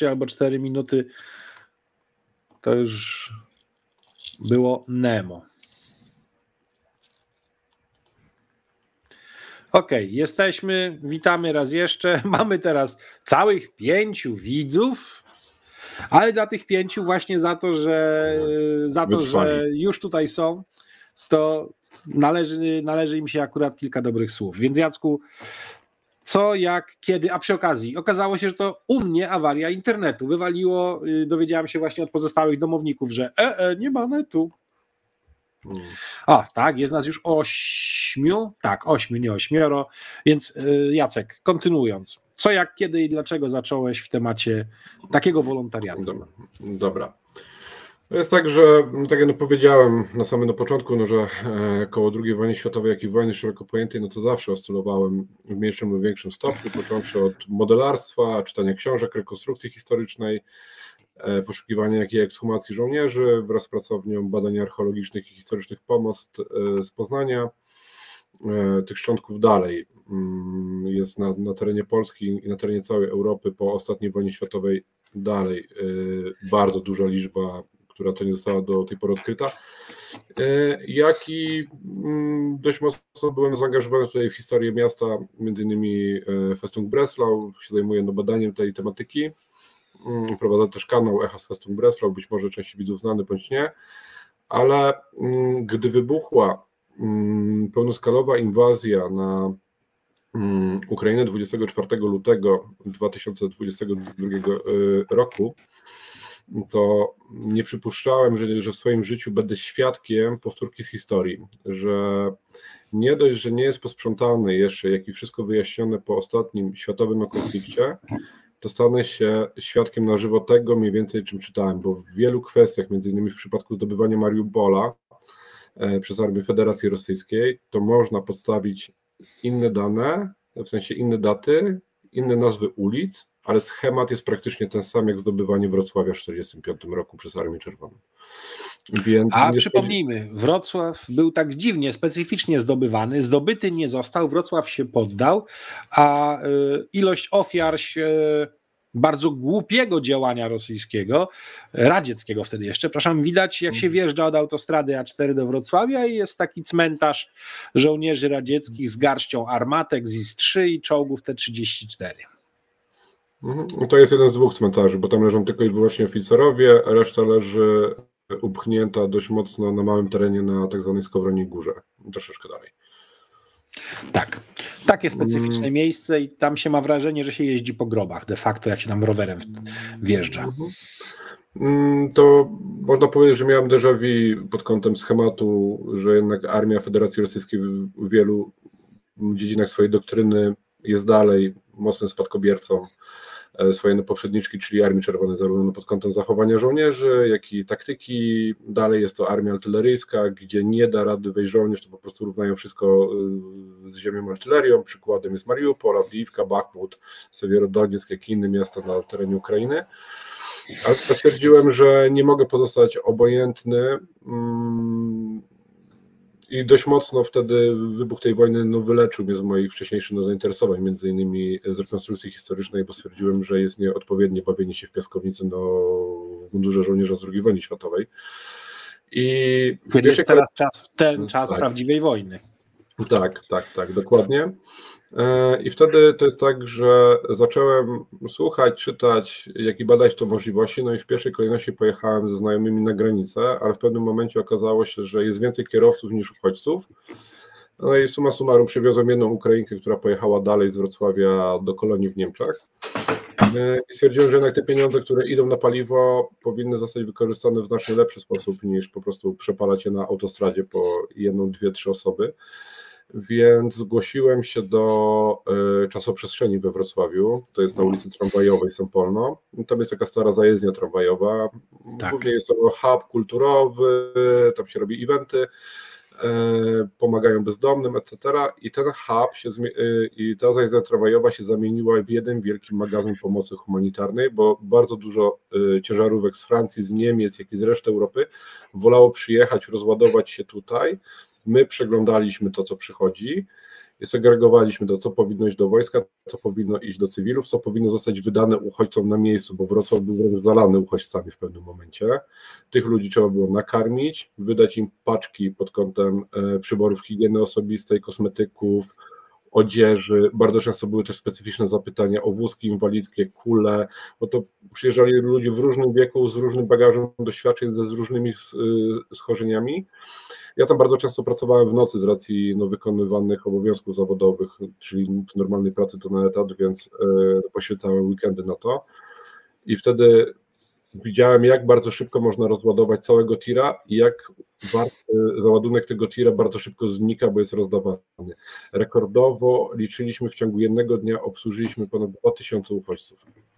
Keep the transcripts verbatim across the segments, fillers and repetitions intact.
trzy albo cztery minuty to już było Nemo. Okej, okay, jesteśmy, witamy raz jeszcze. Mamy teraz całych pięciu widzów, ale dla tych pięciu właśnie za to, że za to, że już tutaj są, to należy, należy im się akurat kilka dobrych słów. Więc Jacku, co, jak, kiedy, a przy okazji okazało się, że to u mnie awaria internetu. Wywaliło, dowiedziałem się właśnie od pozostałych domowników, że e, e, nie ma netu. Hmm. A, tak, jest nas już ośmiu, tak, ośmiu, nie ośmioro, więc Jacek, kontynuując, co, jak, kiedy i dlaczego zacząłeś w temacie takiego wolontariatu? Dobra. Dobra. To jest tak, że tak jak powiedziałem na samym początku, no, że koło drugiej wojny światowej, jak i wojny szeroko pojętej, no to zawsze oscylowałem w mniejszym lub większym stopniu, począwszy od modelarstwa, czytania książek, rekonstrukcji historycznej, poszukiwania jakiej ekshumacji żołnierzy wraz z pracownią badań archeologicznych i historycznych Pomost z Poznania. Tych szczątków dalej jest na, na terenie Polski i na terenie całej Europy po ostatniej wojnie światowej dalej bardzo duża liczba, która to nie została do tej pory odkryta, jak i dość mocno byłem zaangażowany tutaj w historię miasta, między innymi Festung Breslau, się zajmuję no, badaniem tej tematyki. Prowadzę też kanał Echa z Festung Breslau, być może części widzów znany bądź nie, ale gdy wybuchła pełnoskalowa inwazja na Ukrainę dwudziestego czwartego lutego dwa tysiące dwudziestego drugiego roku, to nie przypuszczałem, że, że w swoim życiu będę świadkiem powtórki z historii, że nie dość, że nie jest posprzątane jeszcze, jak i wszystko wyjaśnione po ostatnim światowym konflikcie, to stanę się świadkiem na żywo tego mniej więcej, czym czytałem, bo w wielu kwestiach, między innymi w przypadku zdobywania Mariupola przez Armię Federacji Rosyjskiej, to można podstawić inne dane, w sensie inne daty, inne nazwy ulic, ale schemat jest praktycznie ten sam, jak zdobywanie Wrocławia w tysiąc dziewięćset czterdziestym piątym roku przez Armię Czerwoną. Więc A nie... przypomnijmy, Wrocław był tak dziwnie, specyficznie zdobywany, zdobyty nie został, Wrocław się poddał, a y, ilość ofiar się, bardzo głupiego działania rosyjskiego, radzieckiego wtedy jeszcze, przepraszam, widać jak się wjeżdża od autostrady A cztery do Wrocławia i jest taki cmentarz żołnierzy radzieckich z garścią armatek z I S trzy i czołgów T trzydzieści cztery. No to jest jeden z dwóch cmentarzy, bo tam leżą tylko i wyłącznie oficerowie, a reszta leży upchnięta dość mocno na małym terenie na tak zwanej Skowroniej Górze, troszeczkę dalej. Tak, takie specyficzne hmm. miejsce i tam się ma wrażenie, że się jeździ po grobach de facto, jak się tam rowerem wjeżdża. To można powiedzieć, że miałem déjà vu pod kątem schematu, że jednak Armia Federacji Rosyjskiej w wielu dziedzinach swojej doktryny jest dalej mocnym spadkobiercą swojej poprzedniczki, czyli Armii Czerwonej, zarówno pod kątem zachowania żołnierzy, jak i taktyki. Dalej jest to armia artyleryjska, gdzie nie da rady wejść żołnierz, to po prostu równają wszystko z ziemią artylerią. Przykładem jest Mariupol, Awdijiwka, Bachmut, Sewierodonieck, jak i inne miasta na terenie Ukrainy. Ale stwierdziłem, że nie mogę pozostać obojętny i dość mocno wtedy wybuch tej wojny no, wyleczył mnie z moich wcześniejszych no, zainteresowań, między innymi z rekonstrukcji historycznej, bo stwierdziłem, że jest nieodpowiednie bawienie się w piaskownicy no, w mundurze żołnierza z drugiej wojny światowej. I Kiedy jest teraz czas, ten czas tak. prawdziwej wojny. Tak, tak, tak, dokładnie. I wtedy to jest tak, że zacząłem słuchać, czytać, jak i badać to możliwości, no i w pierwszej kolejności pojechałem ze znajomymi na granicę, ale w pewnym momencie okazało się, że jest więcej kierowców niż uchodźców. No i summa summarum przywiozłem jedną Ukrainkę, która pojechała dalej z Wrocławia do kolonii w Niemczech. I stwierdziłem, że jednak te pieniądze, które idą na paliwo, powinny zostać wykorzystane w znacznie lepszy sposób niż po prostu przepalać je na autostradzie po jedną, dwie, trzy osoby. Więc zgłosiłem się do y, czasoprzestrzeni we Wrocławiu, to jest na ulicy Tramwajowej Sempolno. Tam jest taka stara zajezdnia tramwajowa, tak. Głównie jest to hub kulturowy, tam się robi eventy, y, pomagają bezdomnym, et cetera. I ten hub się, y, i ta zajezdnia tramwajowa się zamieniła w jeden wielki magazyn pomocy humanitarnej, bo bardzo dużo y, ciężarówek z Francji, z Niemiec, jak i z reszty Europy wolało przyjechać, rozładować się tutaj, My przeglądaliśmy to, co przychodzi, i segregowaliśmy to, co powinno iść do wojska, co powinno iść do cywilów, co powinno zostać wydane uchodźcom na miejscu, bo Wrocław był wręcz zalany uchodźcami w pewnym momencie. Tych ludzi trzeba było nakarmić, wydać im paczki pod kątem przyborów higieny osobistej, kosmetyków, odzieży. Bardzo często były też specyficzne zapytania o wózki inwalidzkie, kule, bo to przyjeżdżali ludzie w różnym wieku, z różnym bagażem doświadczeń, ze z różnymi schorzeniami. Ja tam bardzo często pracowałem w nocy z racji no, wykonywanych obowiązków zawodowych, czyli normalnej pracy to na etat, więc y, poświęcałem weekendy na to. I wtedy widziałem, jak bardzo szybko można rozładować całego tira i jak załadunek tego tira bardzo szybko znika, bo jest rozdawany. Rekordowo liczyliśmy w ciągu jednego dnia, obsłużyliśmy ponad dwa tysiące uchodźców.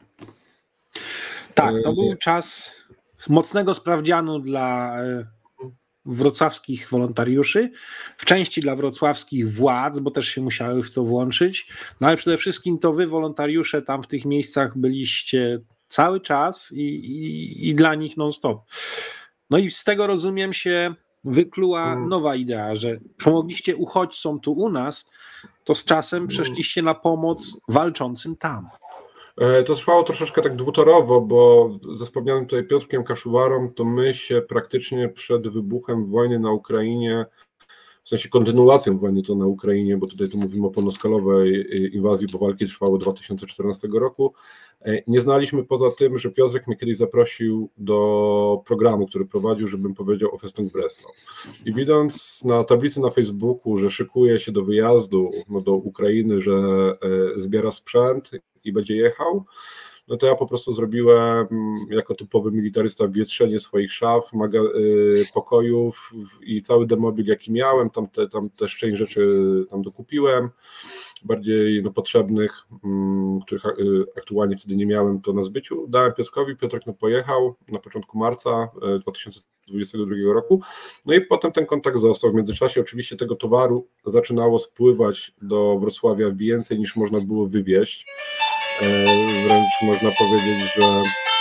Tak, to był czas mocnego sprawdzianu dla wrocławskich wolontariuszy, w części dla wrocławskich władz, bo też się musiały w to włączyć, no ale przede wszystkim to wy, wolontariusze, tam w tych miejscach byliście cały czas i, i, i dla nich non-stop. No i z tego, rozumiem, się wykluła nowa idea, że pomogliście uchodźcom tu u nas, to z czasem przeszliście na pomoc walczącym tam. To trwało troszeczkę tak dwutorowo, bo ze wspomnianym tutaj Piotrkiem Kaszuwarą, to my się praktycznie przed wybuchem wojny na Ukrainie, w sensie kontynuacją wojny to na Ukrainie, bo tutaj tu mówimy o pełnoskalowej inwazji, bo walki trwały od dwa tysiące czternastego roku, nie znaliśmy poza tym, że Piotrek mnie kiedyś zaprosił do programu, który prowadził, żebym powiedział o Festung Breslau. I widząc na tablicy na Facebooku, że szykuje się do wyjazdu no, do Ukrainy, że zbiera sprzęt i będzie jechał, no to ja po prostu zrobiłem jako typowy militarysta wietrzenie swoich szaf, maga- pokojów i cały demobil jaki miałem, tam, te, tam też część rzeczy tam dokupiłem, bardziej no, potrzebnych, których aktualnie wtedy nie miałem, to na zbyciu. Dałem Piotrkowi, Piotrek no, pojechał na początku marca dwa tysiące dwudziestego drugiego roku, no i potem ten kontakt został. W międzyczasie oczywiście tego towaru zaczynało spływać do Wrocławia więcej niż można było wywieźć. Wręcz można powiedzieć, że,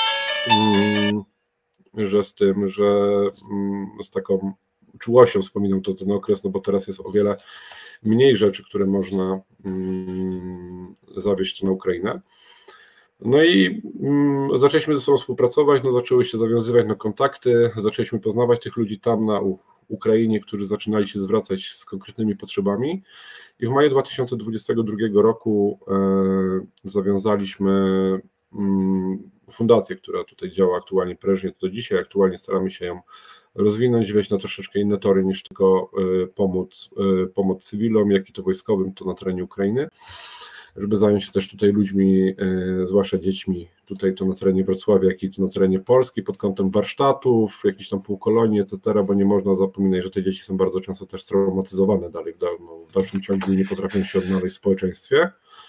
że z tym, że z taką czułością wspominam to ten okres, no bo teraz jest o wiele mniej rzeczy, które można zawieźć na Ukrainę. No i zaczęliśmy ze sobą współpracować, no zaczęły się zawiązywać no, kontakty, zaczęliśmy poznawać tych ludzi tam na Ukrainie, którzy zaczynali się zwracać z konkretnymi potrzebami. I w maju dwa tysiące dwudziestego drugiego roku e, zawiązaliśmy mm, fundację, która tutaj działa aktualnie prężnie do dzisiaj. Aktualnie staramy się ją rozwinąć, wejść na troszeczkę inne tory niż tylko e, pomóc, e, pomoc cywilom, jak i to wojskowym, to na terenie Ukrainy, żeby zająć się też tutaj ludźmi, e, zwłaszcza dziećmi, tutaj to na terenie Wrocławia, jak i to na terenie Polski, pod kątem warsztatów, jakichś tam półkolonii, et cetera, bo nie można zapominać, że te dzieci są bardzo często też straumatyzowane dalej, w, dal, no, w dalszym ciągu nie potrafią się odnaleźć w społeczeństwie.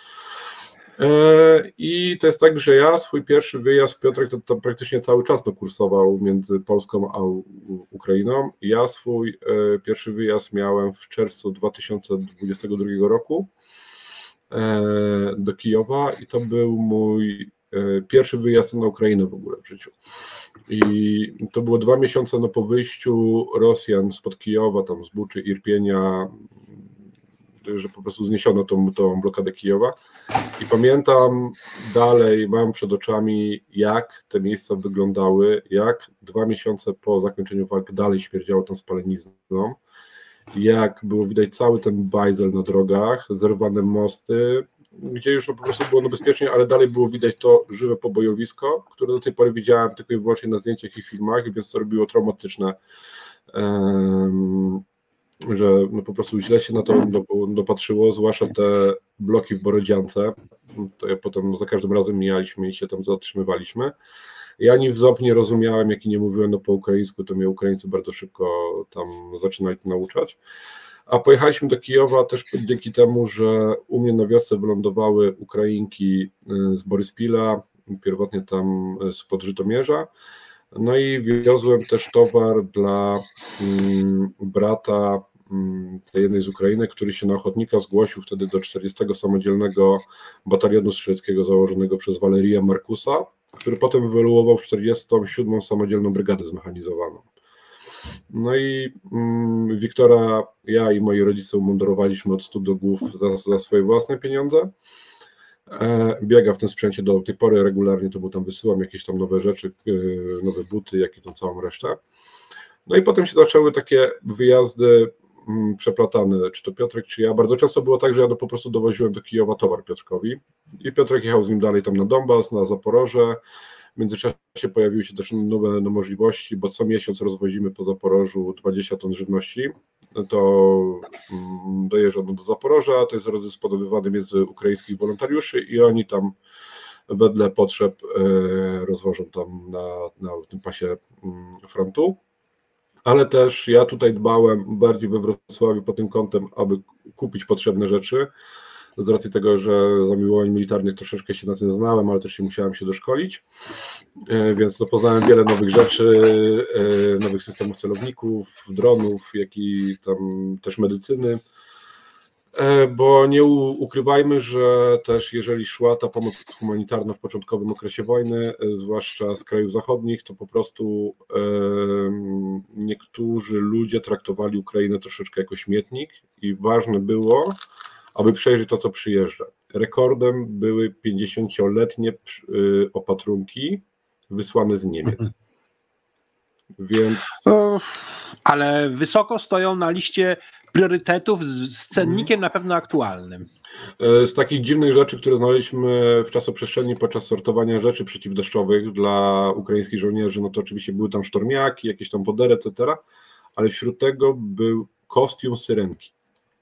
E, I to jest tak, że ja swój pierwszy wyjazd, Piotrek to, to praktycznie cały czas no, kursował między Polską a U- Ukrainą. Ja swój e, pierwszy wyjazd miałem w czerwcu dwa tysiące dwudziestego drugiego roku do Kijowa i to był mój pierwszy wyjazd na Ukrainę w ogóle w życiu. I to było dwa miesiące no, po wyjściu Rosjan spod Kijowa, tam z Buczy, Irpienia, że po prostu zniesiono tą, tą blokadę Kijowa. I pamiętam dalej, mam przed oczami, jak te miejsca wyglądały, jak dwa miesiące po zakończeniu walk dalej śmierdziało tą spalenizną, jak było widać cały ten bajzel na drogach, zerwane mosty, gdzie już no po prostu było no bezpiecznie, ale dalej było widać to żywe pobojowisko, które do tej pory widziałem tylko i wyłącznie na zdjęciach i filmach, więc to robiło traumatyczne, um, że no po prostu źle się na to dopatrzyło, zwłaszcza te bloki w Borodziance, to ja potem no za każdym razem mijaliśmy i się tam zatrzymywaliśmy. Ja ani w ząb nie rozumiałem, jak i nie mówiłem no po ukraińsku, to mnie Ukraińcy bardzo szybko tam zaczynali to nauczać. A pojechaliśmy do Kijowa też dzięki temu, że u mnie na wiosce wylądowały Ukrainki z Boryspila, pierwotnie tam spod Żytomierza. No i wiozłem też towar dla um, brata um, tej jednej z Ukrainy, który się na ochotnika zgłosił wtedy do czterdziestego samodzielnego batalionu strzeleckiego założonego przez Walerię Markusa, który potem wyewoluował w czterdziestą siódmą samodzielną brygadę zmechanizowaną. No i mm, Wiktora, ja i moi rodzice umundurowaliśmy od stóp do głów za, za swoje własne pieniądze. E, biega w tym sprzęcie do tej pory regularnie, to mu tam wysyłam jakieś tam nowe rzeczy, yy, nowe buty, jak i tą całą resztę. No i potem się zaczęły takie wyjazdy mm, przeplatane, czy to Piotrek, czy ja. Bardzo często było tak, że ja do, po prostu dowoziłem do Kijowa towar Piotrkowi i Piotrek jechał z nim dalej tam na Donbas, na Zaporoże. W międzyczasie pojawiły się też nowe no, możliwości, bo co miesiąc rozwozimy po Zaporożu dwadzieścia ton żywności. To mm, dojeżdża do Zaporoża, to jest rozdysponowywany między ukraińskich wolontariuszy i oni tam wedle potrzeb e, rozwożą tam na, na tym pasie mm, frontu. Ale też ja tutaj dbałem bardziej we Wrocławiu pod tym kątem, aby kupić potrzebne rzeczy. Z racji tego, że zamiłowań militarnych troszeczkę się na tym znałem, ale też się musiałem się doszkolić, więc no, poznałem wiele nowych rzeczy, nowych systemów celowników, dronów, jak i tam też medycyny, bo nie ukrywajmy, że też jeżeli szła ta pomoc humanitarna w początkowym okresie wojny, zwłaszcza z krajów zachodnich, to po prostu niektórzy ludzie traktowali Ukrainę troszeczkę jako śmietnik i ważne było, aby przejrzeć to, co przyjeżdża. Rekordem były pięćdziesięcioletnie opatrunki wysłane z Niemiec. Mhm. Więc... O, ale wysoko stoją na liście priorytetów z cennikiem na pewno aktualnym. Z takich dziwnych rzeczy, które znaleźliśmy w czasoprzestrzeni podczas sortowania rzeczy przeciwdeszczowych dla ukraińskich żołnierzy, no to oczywiście były tam sztormiaki, jakieś tam wodery, et cetera, ale wśród tego był kostium syrenki.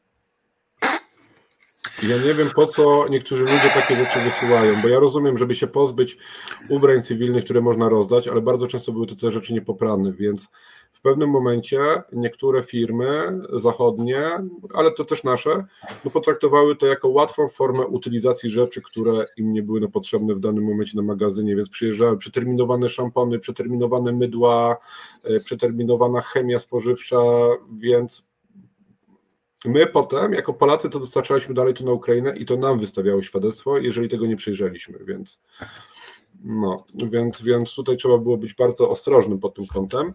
Ja nie wiem, po co niektórzy ludzie takie rzeczy wysyłają, bo ja rozumiem, żeby się pozbyć ubrań cywilnych, które można rozdać, ale bardzo często były to te rzeczy niepoprane, więc w pewnym momencie niektóre firmy zachodnie, ale to też nasze, no potraktowały to jako łatwą formę utylizacji rzeczy, które im nie były no potrzebne w danym momencie na magazynie, więc przyjeżdżały przeterminowane szampony, przeterminowane mydła, przeterminowana chemia spożywcza, więc my potem, jako Polacy, to dostarczaliśmy dalej to na Ukrainę i to nam wystawiało świadectwo, jeżeli tego nie przejrzeliśmy, więc no, więc, więc tutaj trzeba było być bardzo ostrożnym pod tym kątem.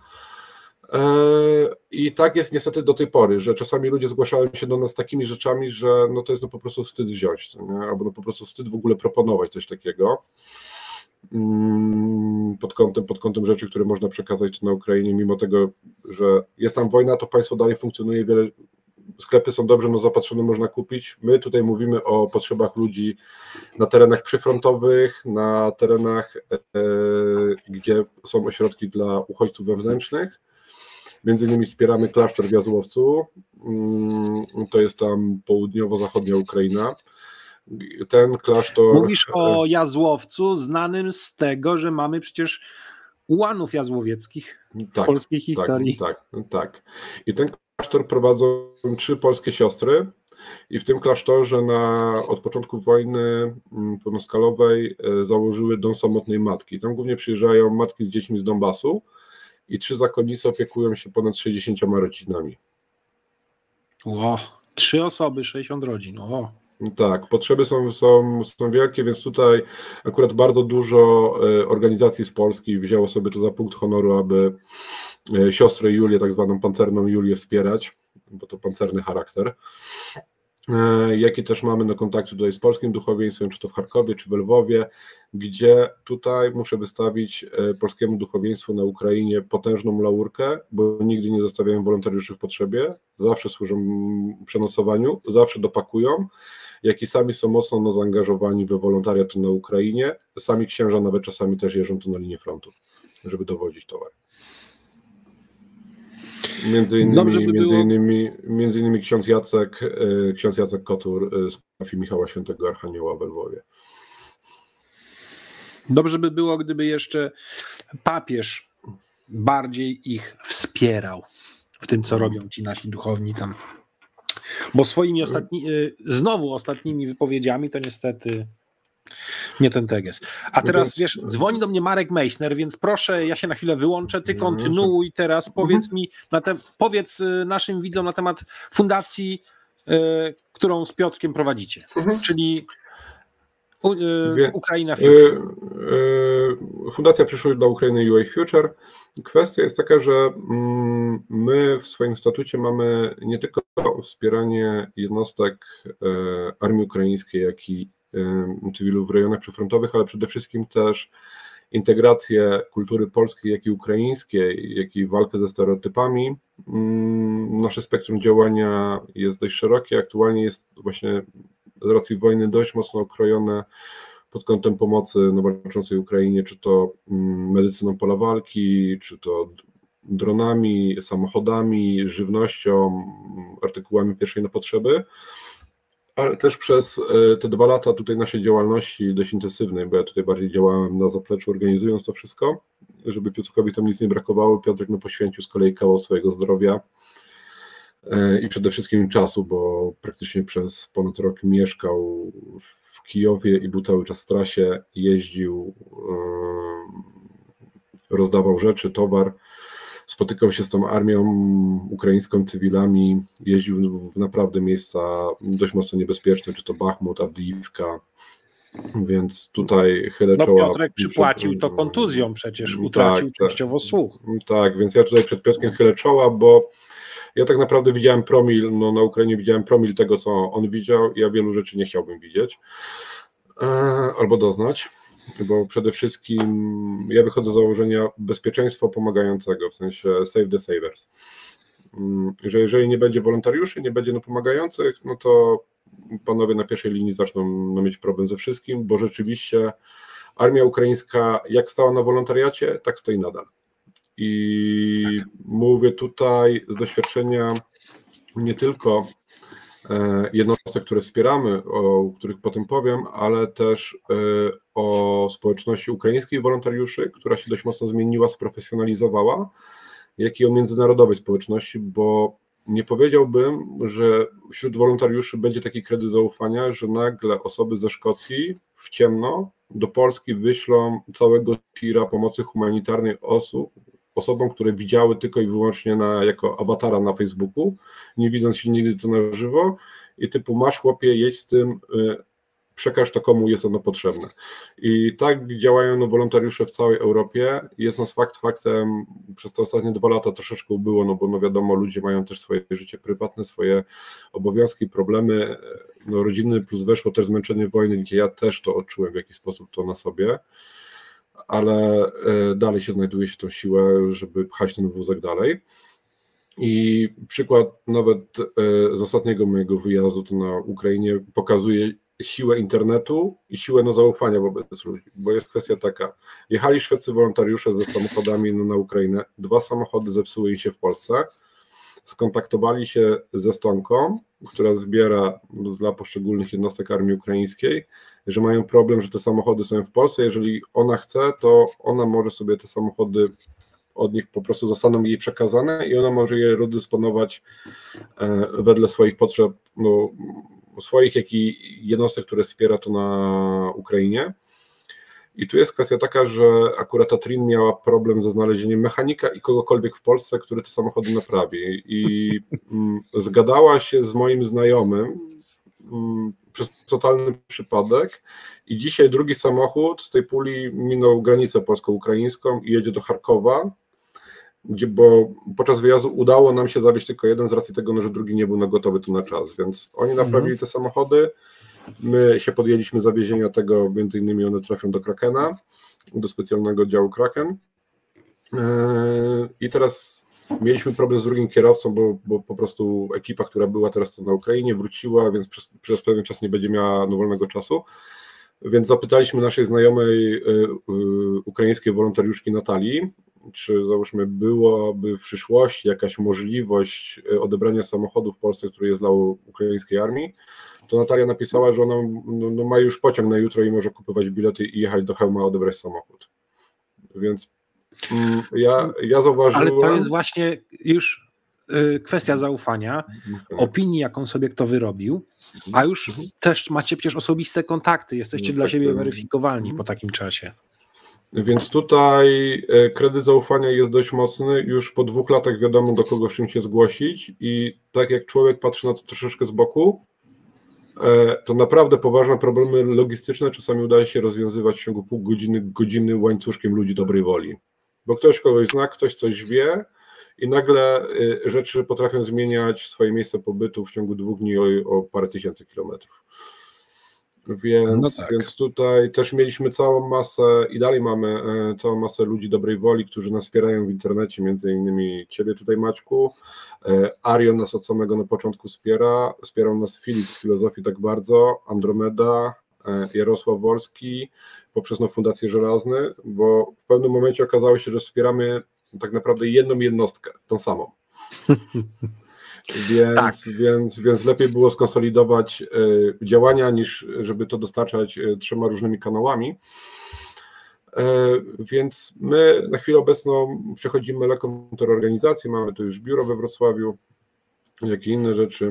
I tak jest niestety do tej pory, że czasami ludzie zgłaszają się do nas z takimi rzeczami, że no to jest no po prostu wstyd wziąć, nie? Albo no po prostu wstyd w ogóle proponować coś takiego pod kątem, pod kątem rzeczy, które można przekazać na Ukrainie, mimo tego, że jest tam wojna, to państwo dalej funkcjonuje, wiele sklepy są dobrze no zapatrzone, można kupić. My tutaj mówimy o potrzebach ludzi na terenach przyfrontowych, na terenach, e, gdzie są ośrodki dla uchodźców wewnętrznych. Między innymi wspieramy klasztor w Jazłowcu, to jest tam południowo-zachodnia Ukraina. Ten klasztor... Mówisz o Jazłowcu, znanym z tego, że mamy przecież ułanów jazłowieckich w tak, polskiej historii. Tak, tak, tak. I ten klasztor prowadzą trzy polskie siostry i w tym klasztorze na, od początku wojny pełnoskalowej założyły dom samotnej matki. Tam głównie przyjeżdżają matki z dziećmi z Donbasu i trzy zakonnice opiekują się ponad sześćdziesięcioma rodzinami. Ło, trzy osoby, sześćdziesiąt rodzin. O. Tak, potrzeby są, są, są wielkie, więc tutaj akurat bardzo dużo organizacji z Polski wzięło sobie to za punkt honoru, aby siostrę Julię, tak zwaną pancerną Julię wspierać, bo to pancerny charakter, jaki też mamy na kontakcie tutaj z polskim duchowieństwem, czy to w Charkowie, czy w Lwowie, gdzie tutaj muszę wystawić polskiemu duchowieństwu na Ukrainie potężną laurkę, bo nigdy nie zostawiają wolontariuszy w potrzebie, zawsze służą przenocowaniu, zawsze dopakują, jak i sami są mocno no, zaangażowani we wolontariat na Ukrainie, sami księża nawet czasami też jeżdżą tu na linię frontu, żeby dowodzić towar. Między innymi, by między, innymi, między innymi ksiądz Jacek, ksiądz Jacek Kotur z parafii Michała Świętego Archanioła w Lwowie. Dobrze by było, gdyby jeszcze papież bardziej ich wspierał w tym, co robią ci nasi duchowni tam. Bo swoimi ostatni, znowu ostatnimi wypowiedziami to niestety nie ten teges. A teraz wiesz, dzwoni do mnie Marek Meissner, więc proszę, ja się na chwilę wyłączę, ty kontynuuj teraz, powiedz mi, na te, powiedz naszym widzom na temat fundacji, y, którą z Piotrkiem prowadzicie, czyli U, y, Ukraina Future. Fundacja Przyszłość dla Ukrainy U A Future. Kwestia jest taka, że my w swoim statucie mamy nie tylko wspieranie jednostek armii ukraińskiej, jak i cywilów w rejonach przyfrontowych, ale przede wszystkim też integrację kultury polskiej, jak i ukraińskiej, jak i walkę ze stereotypami. Nasze spektrum działania jest dość szerokie. Aktualnie jest właśnie z racji wojny dość mocno okrojone pod kątem pomocy na walczącej Ukrainie, czy to medycyną pola walki, czy to dronami, samochodami, żywnością, artykułami pierwszej na potrzeby, ale też przez te dwa lata tutaj naszej działalności dość intensywnej, bo ja tutaj bardziej działałem na zapleczu, organizując to wszystko, żeby Piotrkowi tam nic nie brakowało. Piotrek no poświęcił z kolei kawał swojego zdrowia i przede wszystkim czasu, bo praktycznie przez ponad rok mieszkał w Kijowie i był cały czas w trasie, jeździł, rozdawał rzeczy, towar, spotykał się z tą armią ukraińską, cywilami, jeździł w naprawdę miejsca dość mocno niebezpieczne, czy to Bachmut, Awdijiwka, więc tutaj chylę no, czoła. Piotrek przypłacił to kontuzją, przecież utracił tak, częściowo słuch. Tak, więc ja tutaj przed Piotrkiem chylę czoła, bo ja tak naprawdę widziałem promil, no na Ukrainie widziałem promil tego, co on widział, ja wielu rzeczy nie chciałbym widzieć albo doznać, bo przede wszystkim ja wychodzę z założenia bezpieczeństwa pomagającego, w sensie save the savers, że jeżeli nie będzie wolontariuszy, nie będzie no pomagających, no to panowie na pierwszej linii zaczną no, mieć problem ze wszystkim, bo rzeczywiście armia ukraińska jak stała na wolontariacie, tak stoi nadal. I mówię tutaj z doświadczenia nie tylko jednostek, które wspieramy, o których potem powiem, ale też o społeczności ukraińskiej wolontariuszy, która się dość mocno zmieniła, sprofesjonalizowała, jak i o międzynarodowej społeczności, bo nie powiedziałbym, że wśród wolontariuszy będzie taki kredyt zaufania, że nagle osoby ze Szkocji w ciemno do Polski wyślą całego tira pomocy humanitarnej osób, osobom, które widziały tylko i wyłącznie na, jako awatara na Facebooku, nie widząc się nigdy to na żywo i typu masz chłopie, jedź z tym, przekaż to komu jest ono potrzebne. I tak działają no, wolontariusze w całej Europie. Jest nas fakt faktem, przez te ostatnie dwa lata troszeczkę ubyło, no bo no wiadomo, ludzie mają też swoje życie prywatne, swoje obowiązki, problemy no, rodziny, plus weszło też zmęczenie wojny, gdzie ja też to odczułem w jakiś sposób to na sobie, ale dalej się znajduje się tą siłę, żeby pchać ten wózek dalej. I przykład nawet z ostatniego mojego wyjazdu to na Ukrainie pokazuje siłę internetu i siłę no, zaufania wobec ludzi, bo jest kwestia taka, jechali szwedzcy wolontariusze ze samochodami no, na Ukrainę, dwa samochody zepsuły im się w Polsce, skontaktowali się ze Estonką, która zbiera no, dla poszczególnych jednostek armii ukraińskiej, że mają problem, że te samochody są w Polsce, jeżeli ona chce, to ona może sobie te samochody od nich po prostu zostaną jej przekazane i ona może je rozdysponować wedle swoich potrzeb, no, swoich, jak i jednostek, które wspiera to na Ukrainie. I tu jest kwestia taka, że akurat ta Trin miała problem ze znalezieniem mechanika i kogokolwiek w Polsce, który te samochody naprawi. I mm, zgadała się z moim znajomym mm, przez totalny przypadek i dzisiaj drugi samochód z tej puli minął granicę polsko-ukraińską i jedzie do Charkowa, gdzie, bo podczas wyjazdu udało nam się zawieźć tylko jeden z racji tego, no, że drugi nie był na gotowy tu na czas, więc oni naprawili mhm. te samochody, my się podjęliśmy zawiezienia tego, między innymi one trafią do Krakena, do specjalnego działu Kraken i teraz mieliśmy problem z drugim kierowcą, bo, bo po prostu ekipa, która była teraz to na Ukrainie, wróciła, więc przez, przez pewien czas nie będzie miała wolnego czasu. Więc zapytaliśmy naszej znajomej y, y, ukraińskiej wolontariuszki Natalii, czy załóżmy byłaby w przyszłości jakaś możliwość odebrania samochodu w Polsce, który jest dla ukraińskiej armii, to Natalia napisała, że ona no, no, ma już pociąg na jutro i może kupować bilety i jechać do Chełma odebrać samochód. Więc mm, ja, ja zauważyłem... Ale to jest właśnie już y, kwestia zaufania, okay. opinii, jaką sobie kto wyrobił, a już mhm. też macie przecież osobiste kontakty, jesteście no, dla tak, siebie tak. weryfikowalni mhm. po takim czasie. Więc tutaj kredyt zaufania jest dość mocny, już po dwóch latach wiadomo, do kogo czym się zgłosić i tak jak człowiek patrzy na to troszeczkę z boku, to naprawdę poważne problemy logistyczne czasami udaje się rozwiązywać w ciągu pół godziny, godziny łańcuszkiem ludzi dobrej woli. Bo ktoś kogoś zna, ktoś coś wie i nagle rzeczy potrafią zmieniać swoje miejsce pobytu w ciągu dwóch dni o, o parę tysięcy kilometrów. Więc, no tak. Więc tutaj też mieliśmy całą masę i dalej mamy całą masę ludzi dobrej woli, którzy nas wspierają w internecie, między innymi Ciebie tutaj, Maćku. Arion nas od samego na początku wspiera, wspierał nas Filip z Filozofii tak bardzo, Andromeda, Jarosław Wolski poprzez no, Fundację Żelazny, bo w pewnym momencie okazało się, że wspieramy tak naprawdę jedną jednostkę, tą samą. Więc, tak. więc, więc lepiej było skonsolidować y, działania, niż żeby to dostarczać y, trzema różnymi kanałami. Y, więc my na chwilę obecną przechodzimy lekką terorganizację, mamy tu już biuro we Wrocławiu, jak i inne rzeczy.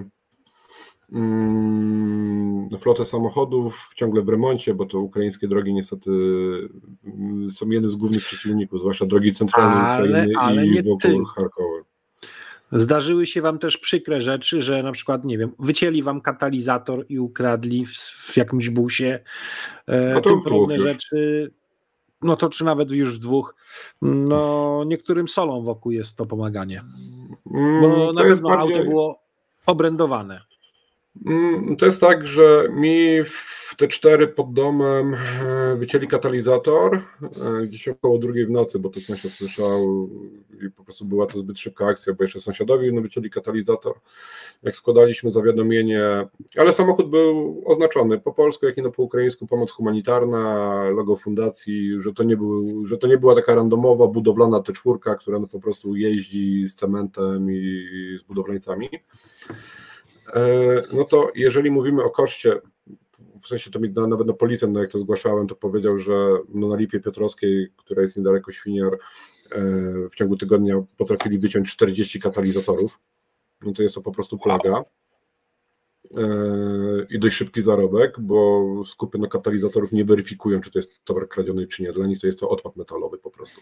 Mm, flotę samochodów ciągle w remoncie, bo to ukraińskie drogi niestety są jednym z głównych przeciwników, zwłaszcza drogi centralne ale, Ukrainy ale i wokół Charkowa. Zdarzyły się wam też przykre rzeczy, że na przykład, nie wiem, wycięli wam katalizator i ukradli w, w jakimś busie, no tym podobne rzeczy, no to czy nawet już w dwóch, no niektórym solom wokół jest to pomaganie, bo to na pewno bardziej... auto było obrędowane. To jest tak, że mi w te cztery pod domem wycięli katalizator gdzieś około drugiej w nocy, bo to sąsiad słyszał i po prostu była to zbyt szybka akcja, bo jeszcze sąsiadowi no, wycięli katalizator. Jak składaliśmy zawiadomienie, ale samochód był oznaczony po polsku, jak i no po ukraińsku, pomoc humanitarna, logo fundacji, że to nie, był, że to nie była taka randomowa, budowlana T cztery, która no, po prostu jeździ z cementem i z budowlańcami. No to jeżeli mówimy o koszcie, w sensie to mi nawet na policję, no jak to zgłaszałem, to powiedział, że no na Lipie Piotrowskiej, która jest niedaleko Świniar, w ciągu tygodnia potrafili wyciąć czterdzieści katalizatorów. No to jest to po prostu plaga i dość szybki zarobek, bo skupy na katalizatorów nie weryfikują, czy to jest towar kradziony, czy nie. Dla nich to jest to odpad metalowy po prostu.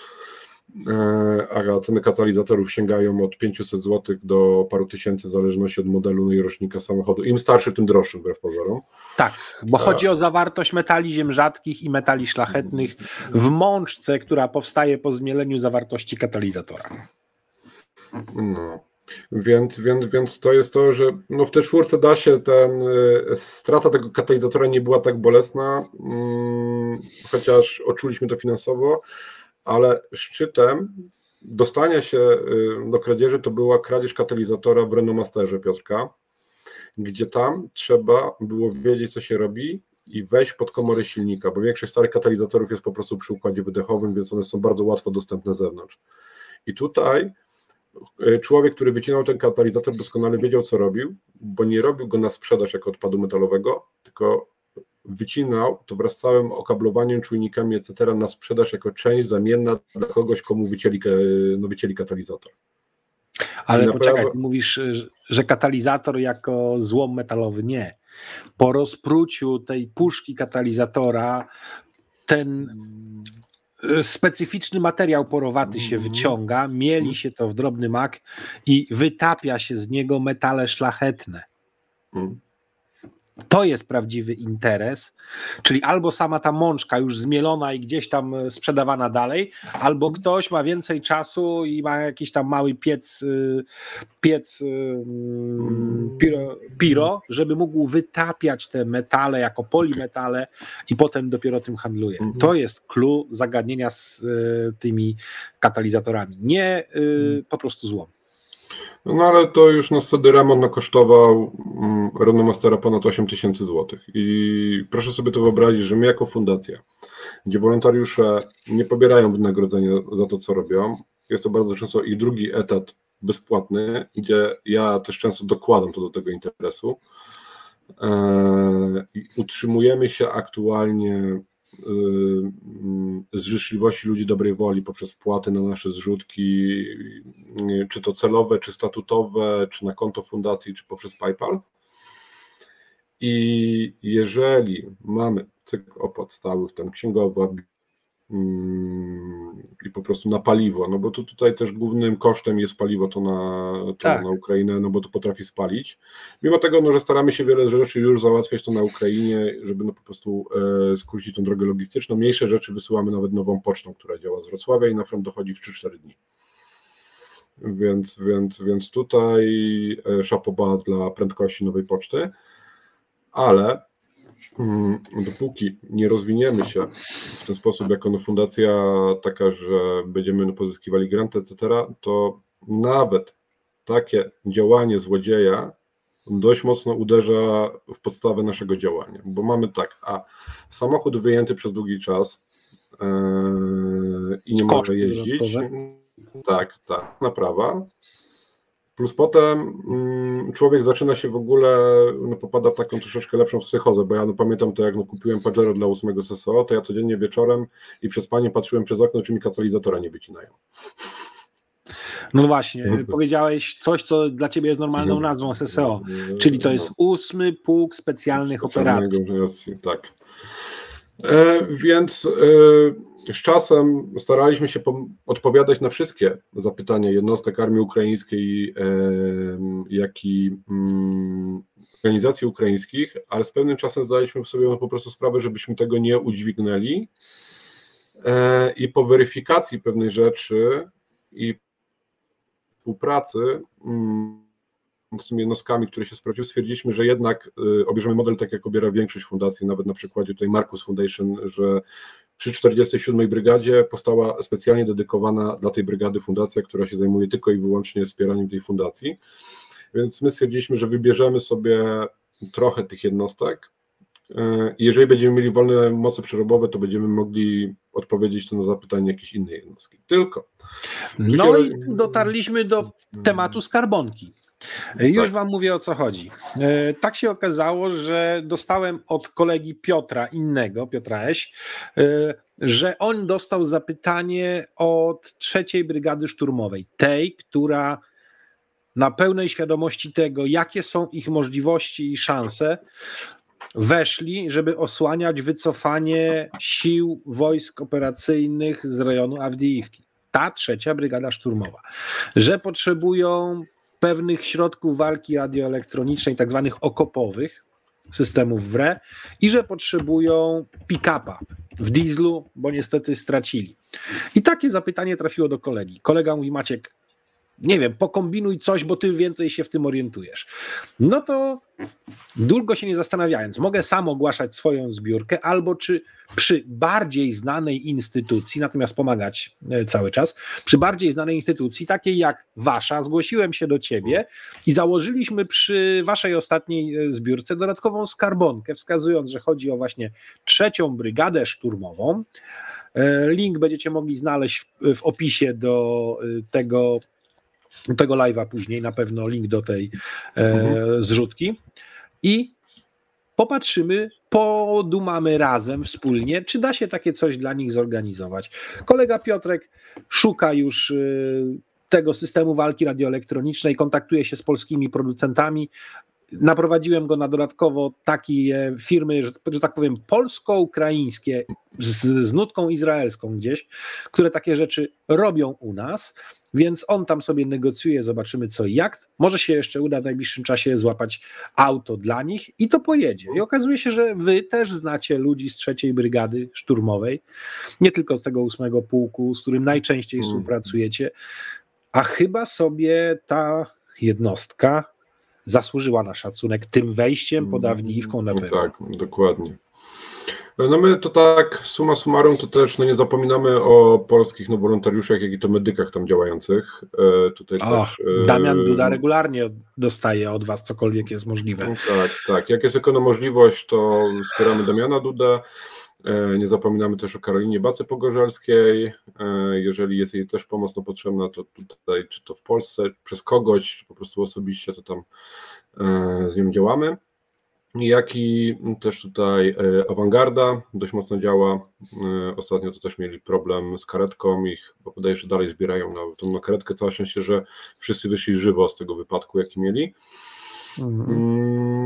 A ceny katalizatorów sięgają od pięciuset złotych do paru tysięcy w zależności od modelu i rocznika samochodu. Im starszy, tym droższy wbrew pozorom. Tak, bo chodzi o zawartość metali ziem rzadkich i metali szlachetnych w mączce, która powstaje po zmieleniu zawartości katalizatora. No. Więc, więc, więc to jest to, że no w tej czwórce da się ten, strata tego katalizatora nie była tak bolesna, chociaż odczuliśmy to finansowo, ale szczytem dostania się do kradzieży to była kradzież katalizatora w Renault Masterze Piotrka, gdzie tam trzeba było wiedzieć, co się robi i wejść pod komorę silnika, bo większość starych katalizatorów jest po prostu przy układzie wydechowym, więc one są bardzo łatwo dostępne z zewnątrz. I tutaj człowiek, który wycinał ten katalizator, doskonale wiedział, co robił, bo nie robił go na sprzedaż jako odpadu metalowego, tylko wycinał to wraz z całym okablowaniem, czujnikami, et cetera na sprzedaż jako część zamienna dla kogoś, komu wycięli, no, wycięli katalizator. Ale poczekaj, prawo... ty mówisz, że katalizator jako złom metalowy. Nie. Po rozpruciu tej puszki katalizatora ten specyficzny materiał porowaty się wyciąga, mieli się to w drobny mak i wytapia się z niego metale szlachetne. To jest prawdziwy interes, czyli albo sama ta mączka już zmielona i gdzieś tam sprzedawana dalej, albo ktoś ma więcej czasu i ma jakiś tam mały piec, piec piro, piro, żeby mógł wytapiać te metale jako polimetale i potem dopiero tym handluje. To jest clue zagadnienia z tymi katalizatorami, nie po prostu złom. No ale to już nas wtedy remont kosztował Renault Mastera ponad osiem tysięcy złotych i proszę sobie to wyobrazić, że my jako fundacja, gdzie wolontariusze nie pobierają wynagrodzenia za to, co robią, jest to bardzo często ich drugi etat bezpłatny, gdzie ja też często dokładam to do tego interesu i utrzymujemy się aktualnie z życzliwości ludzi dobrej woli poprzez wpłaty na nasze zrzutki, czy to celowe, czy statutowe, czy na konto fundacji, czy poprzez PayPal. I jeżeli mamy cykl opłat stałych, tam księgowa, i po prostu na paliwo, no bo to tutaj też głównym kosztem jest paliwo to na, to tak. na Ukrainę, no bo to potrafi spalić. Mimo tego, no, że staramy się wiele rzeczy już załatwiać to na Ukrainie, żeby no po prostu e, skrócić tą drogę logistyczną. Mniejsze rzeczy wysyłamy nawet nową pocztą, która działa z Wrocławia i na front dochodzi w trzy cztery dni. Więc, więc, więc tutaj szapoba dla prędkości nowej poczty, ale mm, dopóki nie rozwiniemy się w ten sposób jako no, fundacja taka, że będziemy no, pozyskiwali granty, et cetera, to nawet takie działanie złodzieja dość mocno uderza w podstawę naszego działania, bo mamy tak, a samochód wyjęty przez długi czas yy, i nie może jeździć. Tak, tak, naprawa. Plus potem mm, człowiek zaczyna się w ogóle, no, popada w taką troszeczkę lepszą psychozę, bo ja no, pamiętam to, jak no, kupiłem Pajero dla ósmego S S O, to ja codziennie wieczorem i przed spaniem patrzyłem przez okno, czy mi katalizatora nie wycinają. No właśnie, powiedziałeś coś, co dla ciebie jest normalną nazwą S S O, czyli to jest ósmy Pułk Specjalnych Operacji. operacji tak. E, więc e, z czasem staraliśmy się odpowiadać na wszystkie zapytania jednostek Armii Ukraińskiej, e, jak i mm, organizacji ukraińskich, ale z pewnym czasem zdaliśmy sobie no, po prostu sprawę, żebyśmy tego nie udźwignęli e, i po weryfikacji pewnej rzeczy i współpracy mm, z tymi jednostkami, które się sprawdziły, stwierdziliśmy, że jednak y, obierzemy model tak, jak obiera większość fundacji, nawet na przykładzie tutaj Marcus Foundation, że przy czterdziestej siódmej Brygadzie powstała specjalnie dedykowana dla tej brygady fundacja, która się zajmuje tylko i wyłącznie wspieraniem tej fundacji. Więc my stwierdziliśmy, że wybierzemy sobie trochę tych jednostek. Y, jeżeli będziemy mieli wolne moce przerobowe, to będziemy mogli odpowiedzieć to na zapytanie jakiejś innej jednostki. Tylko. No się... i dotarliśmy do tematu skarbonki. Już wam mówię, o co chodzi. Tak się okazało, że dostałem od kolegi Piotra, innego, Piotra Eś, że on dostał zapytanie od trzeciej Brygady Szturmowej, tej, która na pełnej świadomości tego, jakie są ich możliwości i szanse, weszli, żeby osłaniać wycofanie sił wojsk operacyjnych z rejonu Awdijiwki. Ta trzecia Brygada Szturmowa, że potrzebują pewnych środków walki radioelektronicznej, tak zwanych okopowych, systemów W R E i że potrzebują pick-upa w dieslu, bo niestety stracili. I takie zapytanie trafiło do kolegi. Kolega mówi: Maciek, nie wiem, pokombinuj coś, bo ty więcej się w tym orientujesz. No to długo się nie zastanawiając, mogę sam ogłaszać swoją zbiórkę, albo czy przy bardziej znanej instytucji, natomiast pomagać cały czas, przy bardziej znanej instytucji, takiej jak wasza, zgłosiłem się do ciebie i założyliśmy przy waszej ostatniej zbiórce dodatkową skarbonkę, wskazując, że chodzi o właśnie trzecią Brygadę Szturmową. Link będziecie mogli znaleźć w, w opisie do tego tego live'a później, na pewno link do tej mhm. e, zrzutki i popatrzymy, podumamy razem wspólnie, czy da się takie coś dla nich zorganizować. Kolega Piotrek szuka już e, tego systemu walki radioelektronicznej, kontaktuje się z polskimi producentami. Naprowadziłem go na dodatkowo takie firmy, że, że tak powiem, polsko-ukraińskie z, z nutką izraelską gdzieś, które takie rzeczy robią u nas, więc on tam sobie negocjuje, zobaczymy co i jak. Może się jeszcze uda w najbliższym czasie złapać auto dla nich i to pojedzie. I okazuje się, że wy też znacie ludzi z trzeciej Brygady Szturmowej, nie tylko z tego ósmego Pułku, z którym najczęściej współpracujecie, a chyba sobie ta jednostka zasłużyła na szacunek tym wejściem pod Awdijiwką na pewno. Tak, dokładnie. No my to tak summa summarum to też no nie zapominamy o polskich no, wolontariuszach, jak i to medykach tam działających. E, tutaj o, też, e, Damian Duda regularnie dostaje od was cokolwiek jest możliwe. No tak, tak. Jak jest tylko możliwość, to wspieramy Damiana Dudę. E, nie zapominamy też o Karolinie Bacy-Pogorzelskiej. E, jeżeli jest jej też pomoc no, potrzebna, to tutaj, czy to w Polsce, przez kogoś, czy po prostu osobiście, to tam e, z nią działamy. Jak i też tutaj Awangarda dość mocno działa. Ostatnio to też mieli problem z karetką, ich bo podaję, że dalej zbierają na tą na karetkę. Całe szczęście, że wszyscy wyszli żywo z tego wypadku, jaki mieli. Mhm.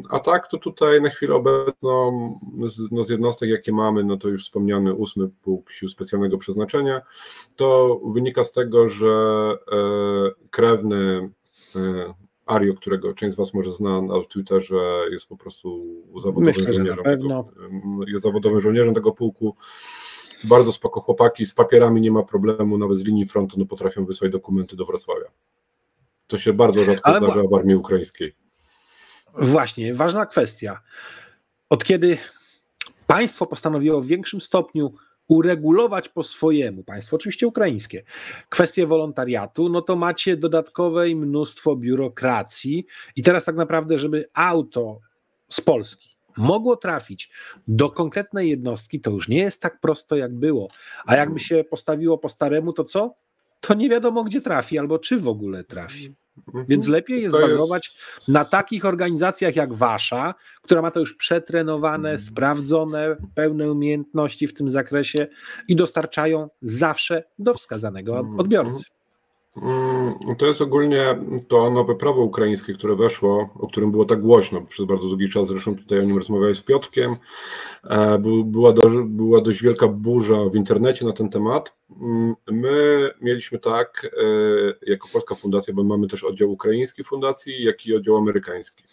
A tak, to tutaj na chwilę obecną no z jednostek, jakie mamy, no to już wspomniany ósmy Pułk Sił Specjalnego Przeznaczenia, to wynika z tego, że krewny Ario, którego część z Was może zna na Twitterze, jest po prostu zawodowym Myślę, żołnierzem. Tego, jest zawodowym żołnierzem tego pułku. Bardzo spoko chłopaki, z papierami nie ma problemu, nawet z linii frontu no potrafią wysłać dokumenty do Wrocławia. To się bardzo rzadko Ale zdarza w armii ukraińskiej. Właśnie, ważna kwestia. Od kiedy państwo postanowiło w większym stopniu uregulować po swojemu, państwo oczywiście ukraińskie, kwestię wolontariatu, no to macie dodatkowe i mnóstwo biurokracji i teraz tak naprawdę, żeby auto z Polski mogło trafić do konkretnej jednostki, to już nie jest tak prosto jak było, a jakby się postawiło po staremu, to co? To nie wiadomo gdzie trafi albo czy w ogóle trafi. Więc lepiej jest bazować jest... na takich organizacjach jak wasza, która ma to już przetrenowane, sprawdzone, pełne umiejętności w tym zakresie i dostarczają zawsze do wskazanego odbiorcy. To jest ogólnie to nowe prawo ukraińskie, które weszło, o którym było tak głośno przez bardzo długi czas, zresztą tutaj o nim rozmawiałem z Piotrkiem. Była, do, była dość wielka burza w internecie na ten temat. My mieliśmy tak, jako Polska Fundacja, bo mamy też oddział ukraiński fundacji, jak i oddział amerykański.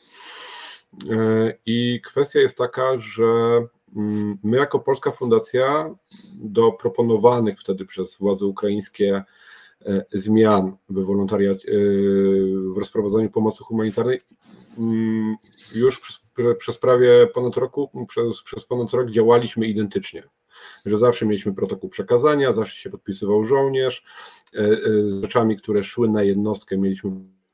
I kwestia jest taka, że my jako Polska Fundacja do proponowanych wtedy przez władze ukraińskie zmian w wolontariacie, w rozprowadzaniu pomocy humanitarnej już przez, przez prawie ponad roku, przez, przez ponad rok działaliśmy identycznie. Że zawsze mieliśmy protokół przekazania, zawsze się podpisywał żołnierz, z rzeczami, które szły na jednostkę, mieliśmy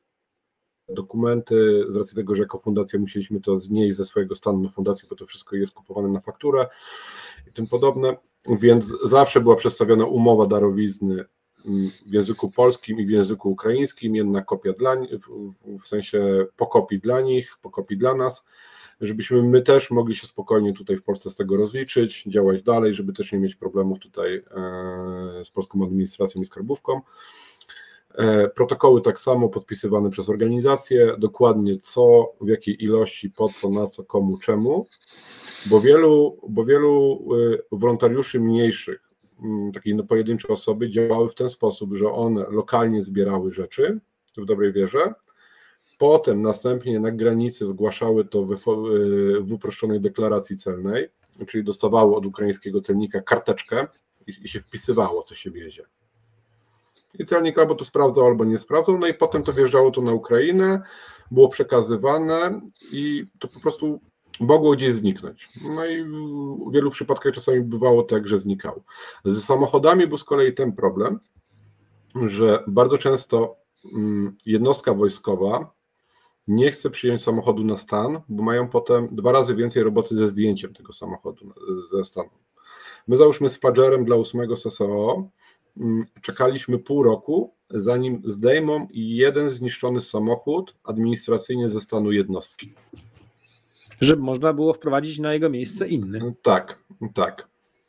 dokumenty, z racji tego, że jako fundacja musieliśmy to znieść ze swojego stanu na fundację, bo to wszystko jest kupowane na fakturę i tym podobne, więc zawsze była przedstawiona umowa darowizny w języku polskim i w języku ukraińskim, jedna kopia dla nich, w sensie po kopii dla nich, po kopii dla nas, żebyśmy my też mogli się spokojnie tutaj w Polsce z tego rozliczyć, działać dalej, żeby też nie mieć problemów tutaj z polską administracją i skarbówką. Protokoły tak samo podpisywane przez organizacje, dokładnie co, w jakiej ilości, po co, na co, komu, czemu, bo wielu, bo wielu wolontariuszy mniejszych, takie no pojedyncze osoby działały w ten sposób, że one lokalnie zbierały rzeczy w dobrej wierze, potem następnie na granicy zgłaszały to w, w uproszczonej deklaracji celnej, czyli dostawały od ukraińskiego celnika karteczkę i, i się wpisywało, co się wiezie. I celnik albo to sprawdzał, albo nie sprawdzał, no i potem to wjeżdżało to na Ukrainę, było przekazywane i to po prostu mogło gdzieś zniknąć. No i w wielu przypadkach czasami bywało tak, że znikało. Z samochodami był z kolei ten problem, że bardzo często jednostka wojskowa nie chce przyjąć samochodu na stan, bo mają potem dwa razy więcej roboty ze zdjęciem tego samochodu ze stanu. My załóżmy z Pagerem dla ósmego S S O czekaliśmy pół roku, zanim zdejmą jeden zniszczony samochód administracyjnie ze stanu jednostki. Żeby można było wprowadzić na jego miejsce inny. Tak, tak.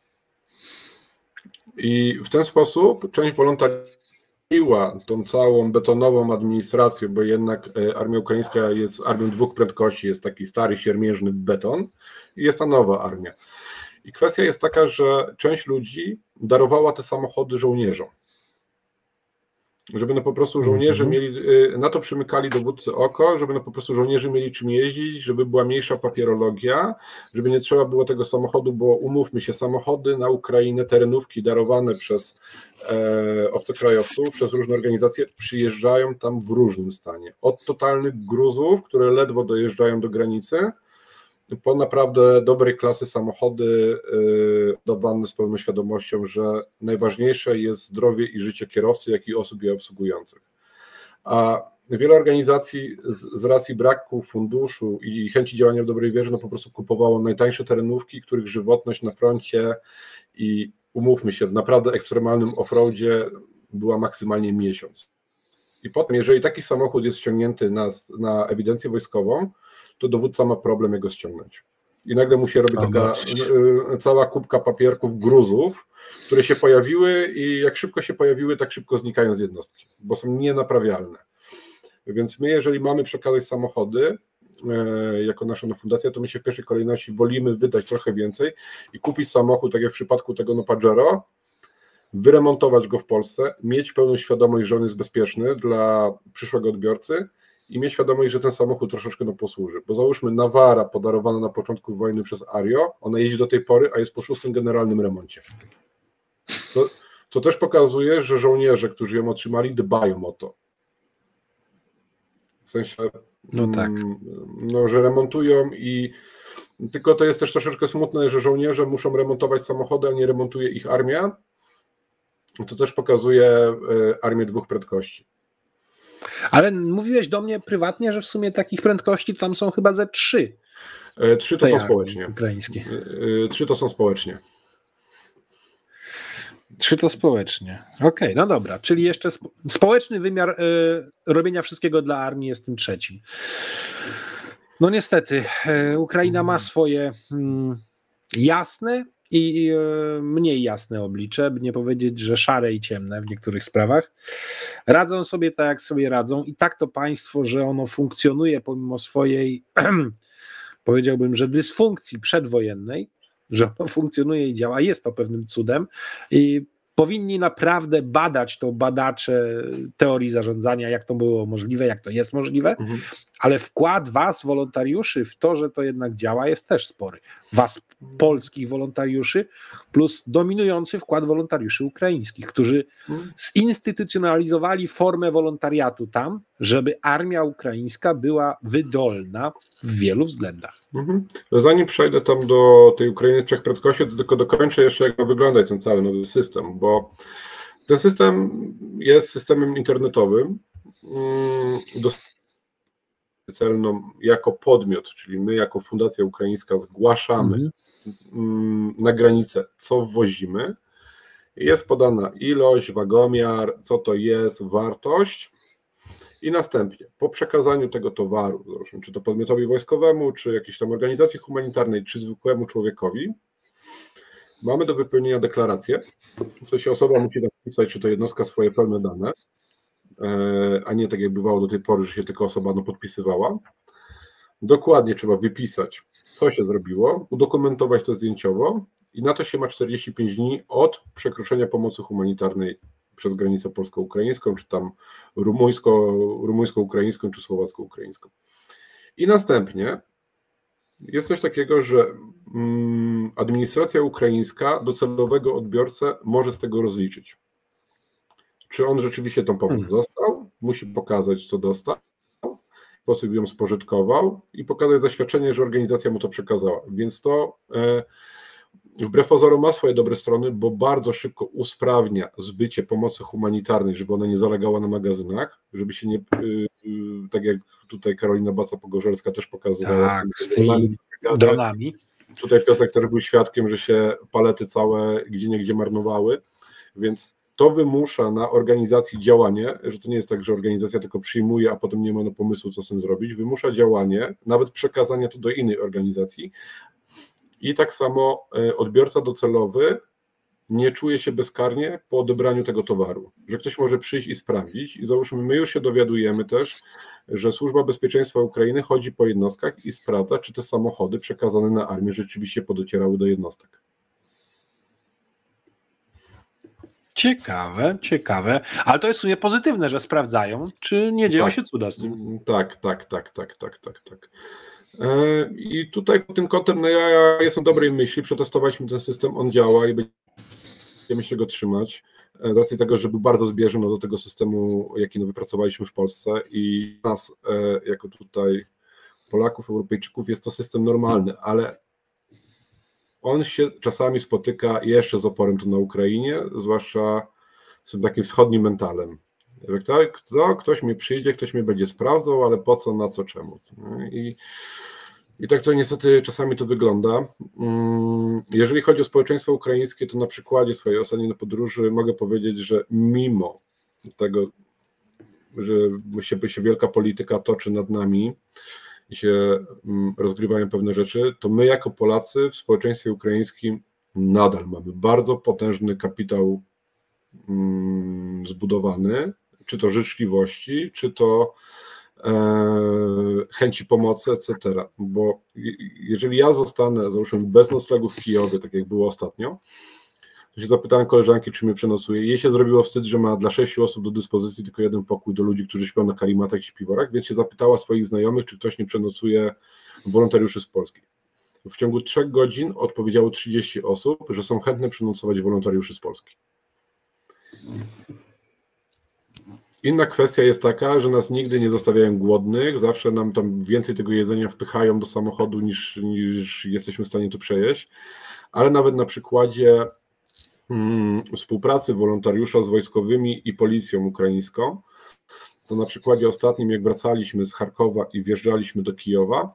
I w ten sposób część wolontariuła tą całą betonową administrację, bo jednak armia ukraińska jest armią dwóch prędkości, jest taki stary, siermiężny beton i jest ta nowa armia. I kwestia jest taka, że część ludzi darowała te samochody żołnierzom. Żeby no po prostu żołnierze mm-hmm. mieli, na to przymykali dowódcy oko, żeby no po prostu żołnierze mieli czym jeździć, żeby była mniejsza papierologia, żeby nie trzeba było tego samochodu, bo umówmy się, samochody na Ukrainę, terenówki darowane przez e, obcokrajowców, przez różne organizacje przyjeżdżają tam w różnym stanie. Od totalnych gruzów, które ledwo dojeżdżają do granicy, po naprawdę dobrej klasy samochody dawane z pełną świadomością, że najważniejsze jest zdrowie i życie kierowcy, jak i osób je obsługujących. A wiele organizacji z, z racji braku funduszu i chęci działania w dobrej wierze no po prostu kupowało najtańsze terenówki, których żywotność na froncie i umówmy się, w naprawdę ekstremalnym offroadzie była maksymalnie miesiąc. I potem, jeżeli taki samochód jest ściągnięty na, na ewidencję wojskową, to dowódca ma problem jego ściągnąć. I nagle mu się robi taka y, cała kubka papierków, gruzów, które się pojawiły i jak szybko się pojawiły, tak szybko znikają z jednostki, bo są nienaprawialne. Więc my, jeżeli mamy przekazać samochody, jako nasza fundacja, to my się w pierwszej kolejności wolimy wydać trochę więcej i kupić samochód, tak jak w przypadku tego no Pajero, wyremontować go w Polsce, mieć pełną świadomość, że on jest bezpieczny dla przyszłego odbiorcy i mieć świadomość, że ten samochód troszeczkę no posłuży. Bo załóżmy Navara podarowana na początku wojny przez Ario, ona jeździ do tej pory, a jest po szóstym generalnym remoncie. To, co też pokazuje, że żołnierze, którzy ją otrzymali, dbają o to. W sensie, no tak. no, że remontują i tylko to jest też troszeczkę smutne, że żołnierze muszą remontować samochody, a nie remontuje ich armia. To też pokazuje armię dwóch prędkości. Ale mówiłeś do mnie prywatnie, że w sumie takich prędkości tam są chyba ze trzy. Trzy to są społecznie. Ukraińskie. Trzy to są społecznie. Trzy to społecznie. Okej, okay, no dobra, czyli jeszcze spo, społeczny wymiar y, robienia wszystkiego dla armii jest tym trzecim. No niestety, y, Ukraina ma swoje y, jasne i y, mniej jasne oblicze, by nie powiedzieć, że szare i ciemne w niektórych sprawach. Radzą sobie tak, jak sobie radzą i tak to państwo, że ono funkcjonuje pomimo swojej, powiedziałbym, że dysfunkcji przedwojennej, że ono funkcjonuje i działa, jest to pewnym cudem i powinni naprawdę badać to badacze teorii zarządzania, jak to było możliwe, jak to jest możliwe, mhm. ale wkład was, wolontariuszy, w to, że to jednak działa, jest też spory. Was, polskich wolontariuszy, plus dominujący wkład wolontariuszy ukraińskich, którzy mhm. zinstytucjonalizowali formę wolontariatu tam, żeby armia ukraińska była wydolna w wielu względach. Mhm. Zanim przejdę tam do tej Ukrainy trzech prędkości, to tylko dokończę jeszcze, jak ma wyglądać ten cały nowy system, bo ten system jest systemem internetowym, celną jako podmiot, czyli my jako Fundacja Ukraińska zgłaszamy mhm. na granicę, co wwozimy. Jest podana ilość, wagomiar, co to jest, wartość i następnie po przekazaniu tego towaru, czy to podmiotowi wojskowemu, czy jakiejś tam organizacji humanitarnej, czy zwykłemu człowiekowi, mamy do wypełnienia deklarację, w sensie osoba musi napisać, czy to jednostka, swoje pełne dane, a nie tak jak bywało do tej pory, że się tylko osoba no, podpisywała. Dokładnie trzeba wypisać, co się zrobiło, udokumentować to zdjęciowo i na to się ma czterdzieści pięć dni od przekroczenia pomocy humanitarnej przez granicę polsko-ukraińską, czy tam rumuńsko, rumuńsko-ukraińską, czy słowacko-ukraińską. I następnie jest coś takiego, że mm, administracja ukraińska docelowego odbiorcę może z tego rozliczyć. Czy on rzeczywiście tą pomoc hmm. dostał, musi pokazać, co dostał, w sposób ją spożytkował i pokazać zaświadczenie, że organizacja mu to przekazała. Więc to e, wbrew pozorom ma swoje dobre strony, bo bardzo szybko usprawnia zbycie pomocy humanitarnej, żeby ona nie zalegała na magazynach, żeby się nie, y, y, tak jak tutaj Karolina Baca-Pogorzelska też pokazywała tak, z tymi dronami. Tutaj Piotrek też był świadkiem, że się palety całe gdzieniegdzie marnowały, więc to wymusza na organizacji działanie, że to nie jest tak, że organizacja tylko przyjmuje, a potem nie ma no pomysłu, co z tym zrobić, wymusza działanie, nawet przekazanie to do innej organizacji i tak samo odbiorca docelowy nie czuje się bezkarnie po odebraniu tego towaru, że ktoś może przyjść i sprawdzić i załóżmy, my już się dowiadujemy też, że Służba Bezpieczeństwa Ukrainy chodzi po jednostkach i sprawdza, czy te samochody przekazane na armię rzeczywiście podocierały do jednostek. Ciekawe, ciekawe, ale to jest w sumie pozytywne, że sprawdzają, czy nie dzieją tak, się cuda z tym. Tak, tak, tak, tak, tak, tak, tak. I tutaj pod tym kątem, no ja, ja jestem dobrej myśli, przetestowaliśmy ten system, on działa i będziemy się go trzymać, z racji tego, że był bardzo zbieżny no, do tego systemu, jaki no, wypracowaliśmy w Polsce i nas, jako tutaj Polaków, Europejczyków, jest to system normalny, ale on się czasami spotyka jeszcze z oporem tu na Ukrainie, zwłaszcza z tym takim wschodnim mentalem. Że kto, ktoś mi przyjdzie, ktoś mnie będzie sprawdzał, ale po co, na co, czemu. I, i tak to niestety czasami to wygląda. Jeżeli chodzi o społeczeństwo ukraińskie, to na przykładzie swojej ostatniej podróży mogę powiedzieć, że mimo tego, że się, się wielka polityka toczy nad nami, i się rozgrywają pewne rzeczy, to my jako Polacy w społeczeństwie ukraińskim nadal mamy bardzo potężny kapitał zbudowany, czy to życzliwości, czy to chęci pomocy, et cetera. Bo jeżeli ja zostanę, załóżmy, bez noclegu w Kijowie, tak jak było ostatnio, to się zapytałem koleżanki, czy mnie przenocuje. Jej się zrobiło wstyd, że ma dla sześciu osób do dyspozycji tylko jeden pokój do ludzi, którzy śpią na karimatach i śpiworach, więc się zapytała swoich znajomych, czy ktoś nie przenocuje wolontariuszy z Polski. W ciągu trzech godzin odpowiedziało trzydzieści osób, że są chętne przenocować wolontariuszy z Polski. Inna kwestia jest taka, że nas nigdy nie zostawiają głodnych, zawsze nam tam więcej tego jedzenia wpychają do samochodu niż, niż jesteśmy w stanie to przejeść, ale nawet na przykładzie hmm, współpracy wolontariusza z wojskowymi i policją ukraińską, to na przykładzie ostatnim, jak wracaliśmy z Charkowa i wjeżdżaliśmy do Kijowa,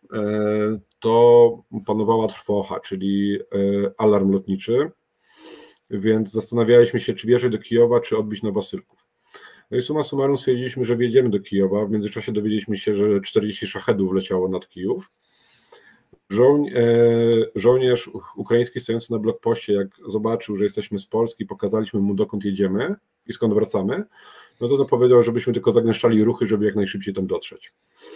to panowała trwocha, czyli alarm lotniczy, więc zastanawialiśmy się, czy wjechać do Kijowa, czy odbić na Wasylków. No i summa summarum stwierdziliśmy, że wjedziemy do Kijowa. W międzyczasie dowiedzieliśmy się, że czterdzieści szachedów leciało nad Kijów. Żoł, e, żołnierz ukraiński stojący na blokpoście, jak zobaczył, że jesteśmy z Polski, pokazaliśmy mu, dokąd jedziemy i skąd wracamy, no to, to powiedział, żebyśmy tylko zagęszczali ruchy, żeby jak najszybciej tam dotrzeć.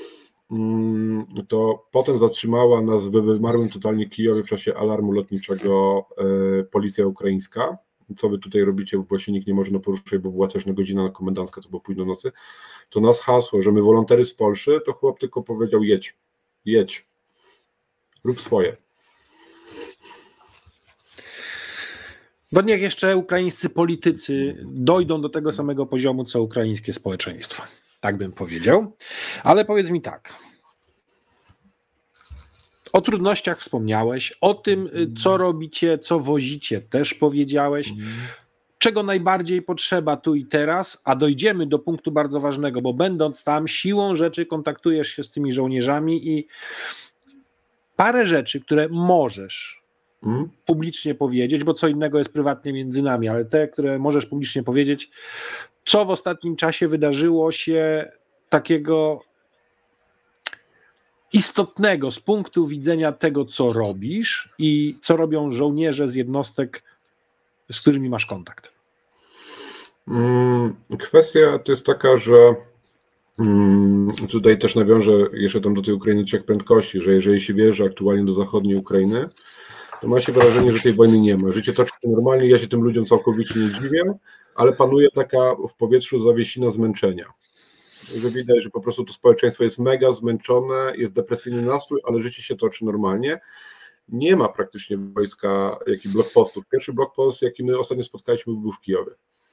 To potem zatrzymała nas w wymarłym totalnie Kijowie w czasie alarmu lotniczego e, policja ukraińska. Co wy tutaj robicie, bo się nikt nie może poruszyć, bo była też na godzina komendancka, to było późno nocy. To nas hasło, że my wolontery z Polszy, to chłop tylko powiedział: jedź, jedź, rób swoje. Bo niech jeszcze ukraińscy politycy dojdą do tego samego poziomu, co ukraińskie społeczeństwo. Tak bym powiedział. Ale powiedz mi tak. O trudnościach wspomniałeś, o tym, co robicie, co wozicie, też powiedziałeś. Czego najbardziej potrzeba tu i teraz, a dojdziemy do punktu bardzo ważnego, bo będąc tam, siłą rzeczy kontaktujesz się z tymi żołnierzami i parę rzeczy, które możesz mm. publicznie powiedzieć, bo co innego jest prywatnie między nami, ale te, które możesz publicznie powiedzieć, co w ostatnim czasie wydarzyło się takiego istotnego z punktu widzenia tego, co robisz i co robią żołnierze z jednostek, z którymi masz kontakt? Kwestia to jest taka, że tutaj też nawiążę jeszcze tam do tej Ukrainy trzech prędkości, że jeżeli się wjeżdża aktualnie do zachodniej Ukrainy, to ma się wrażenie, że tej wojny nie ma. Życie toczy się normalnie, ja się tym ludziom całkowicie nie dziwię, ale panuje taka w powietrzu zawiesina zmęczenia. Że widać, że po prostu to społeczeństwo jest mega zmęczone, jest depresyjny nastrój, ale życie się toczy normalnie. Nie ma praktycznie wojska, jak i blokpostów. Pierwszy blokpost, jaki my ostatnio spotkaliśmy, był w Kijowie.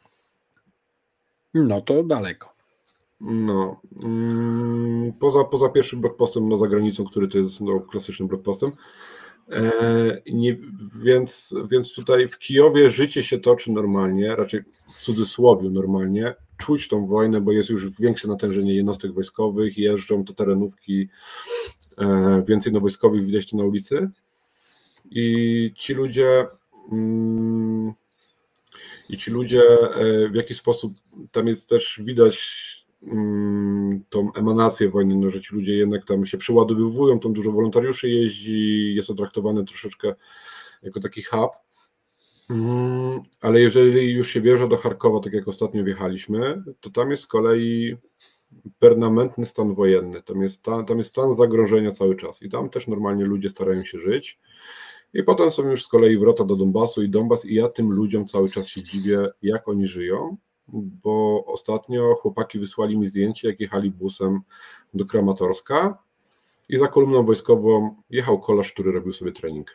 No to daleko. No, poza, poza pierwszym blokpostem no, za granicą, który to jest no, klasycznym blokpostem. E, nie, więc, więc tutaj w Kijowie życie się toczy normalnie, raczej w cudzysłowie normalnie. Czuć tą wojnę, bo jest już większe natężenie jednostek wojskowych, jeżdżą to terenówki, e, więcej no wojskowych widać to na ulicy. I ci ludzie mm, i ci ludzie e, w jakiś sposób, tam jest też widać mm, tą emanację wojny, no, że ci ludzie jednak tam się przeładowywują, tam dużo wolontariuszy jeździ, jest to traktowane troszeczkę jako taki hub. Mm, ale jeżeli już się wjeżdża do Charkowa, tak jak ostatnio wjechaliśmy, to tam jest z kolei permanentny stan wojenny, tam jest, ta, tam jest stan zagrożenia cały czas i tam też normalnie ludzie starają się żyć. I potem są już z kolei wrota do Donbasu i Donbas i ja tym ludziom cały czas się dziwię, jak oni żyją, bo ostatnio chłopaki wysłali mi zdjęcie, jak jechali busem do Kramatorska i za kolumną wojskową jechał kolarz, który robił sobie trening.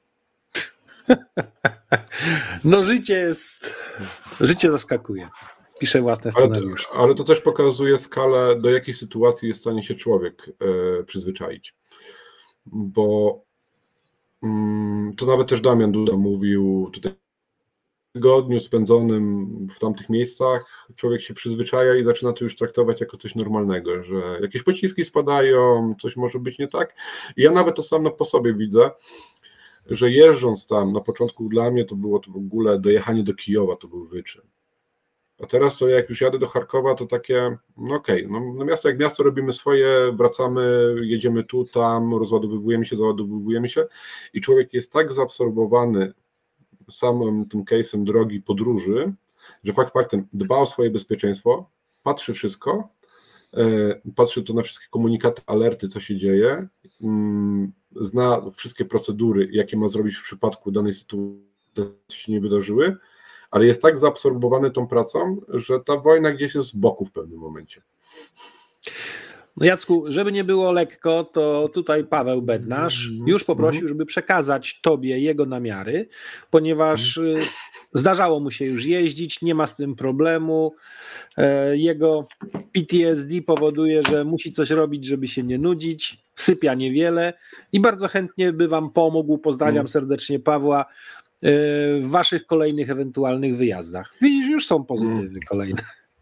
No życie jest, życie zaskakuje. Piszę własne scenariusze. Ale, ale to też pokazuje skalę, do jakiej sytuacji jest w stanie się człowiek e, przyzwyczaić, bo to nawet też Damian Duda mówił tutaj w tygodniu spędzonym w tamtych miejscach, człowiek się przyzwyczaja i zaczyna to już traktować jako coś normalnego, że jakieś pociski spadają, coś może być nie tak. I ja nawet to sam po sobie widzę, że jeżdżąc tam, na początku dla mnie to było to w ogóle dojechanie do Kijowa, to był wyczyn. A teraz to jak już jadę do Charkowa, to takie, no okej, okay, no, no miasto jak miasto robimy swoje, wracamy, jedziemy tu, tam, rozładowujemy się, załadowujemy się i człowiek jest tak zaabsorbowany samym tym case'em drogi podróży, że fakt faktem dba o swoje bezpieczeństwo, patrzy wszystko patrzy to na wszystkie komunikaty, alerty, co się dzieje, zna wszystkie procedury, jakie ma zrobić w przypadku danej sytuacji, się nie wydarzyły, ale jest tak zaabsorbowany tą pracą, że ta wojna gdzieś jest z boku w pewnym momencie. No Jacku, żeby nie było lekko, to tutaj Paweł Bednarz już poprosił, żeby przekazać tobie jego namiary, ponieważ zdarzało mu się już jeździć, nie ma z tym problemu. Jego P T S D powoduje, że musi coś robić, żeby się nie nudzić, sypia niewiele i bardzo chętnie by wam pomógł. Pozdrawiam serdecznie Pawła w waszych kolejnych ewentualnych wyjazdach. Widzisz, już są pozytywy kolejne.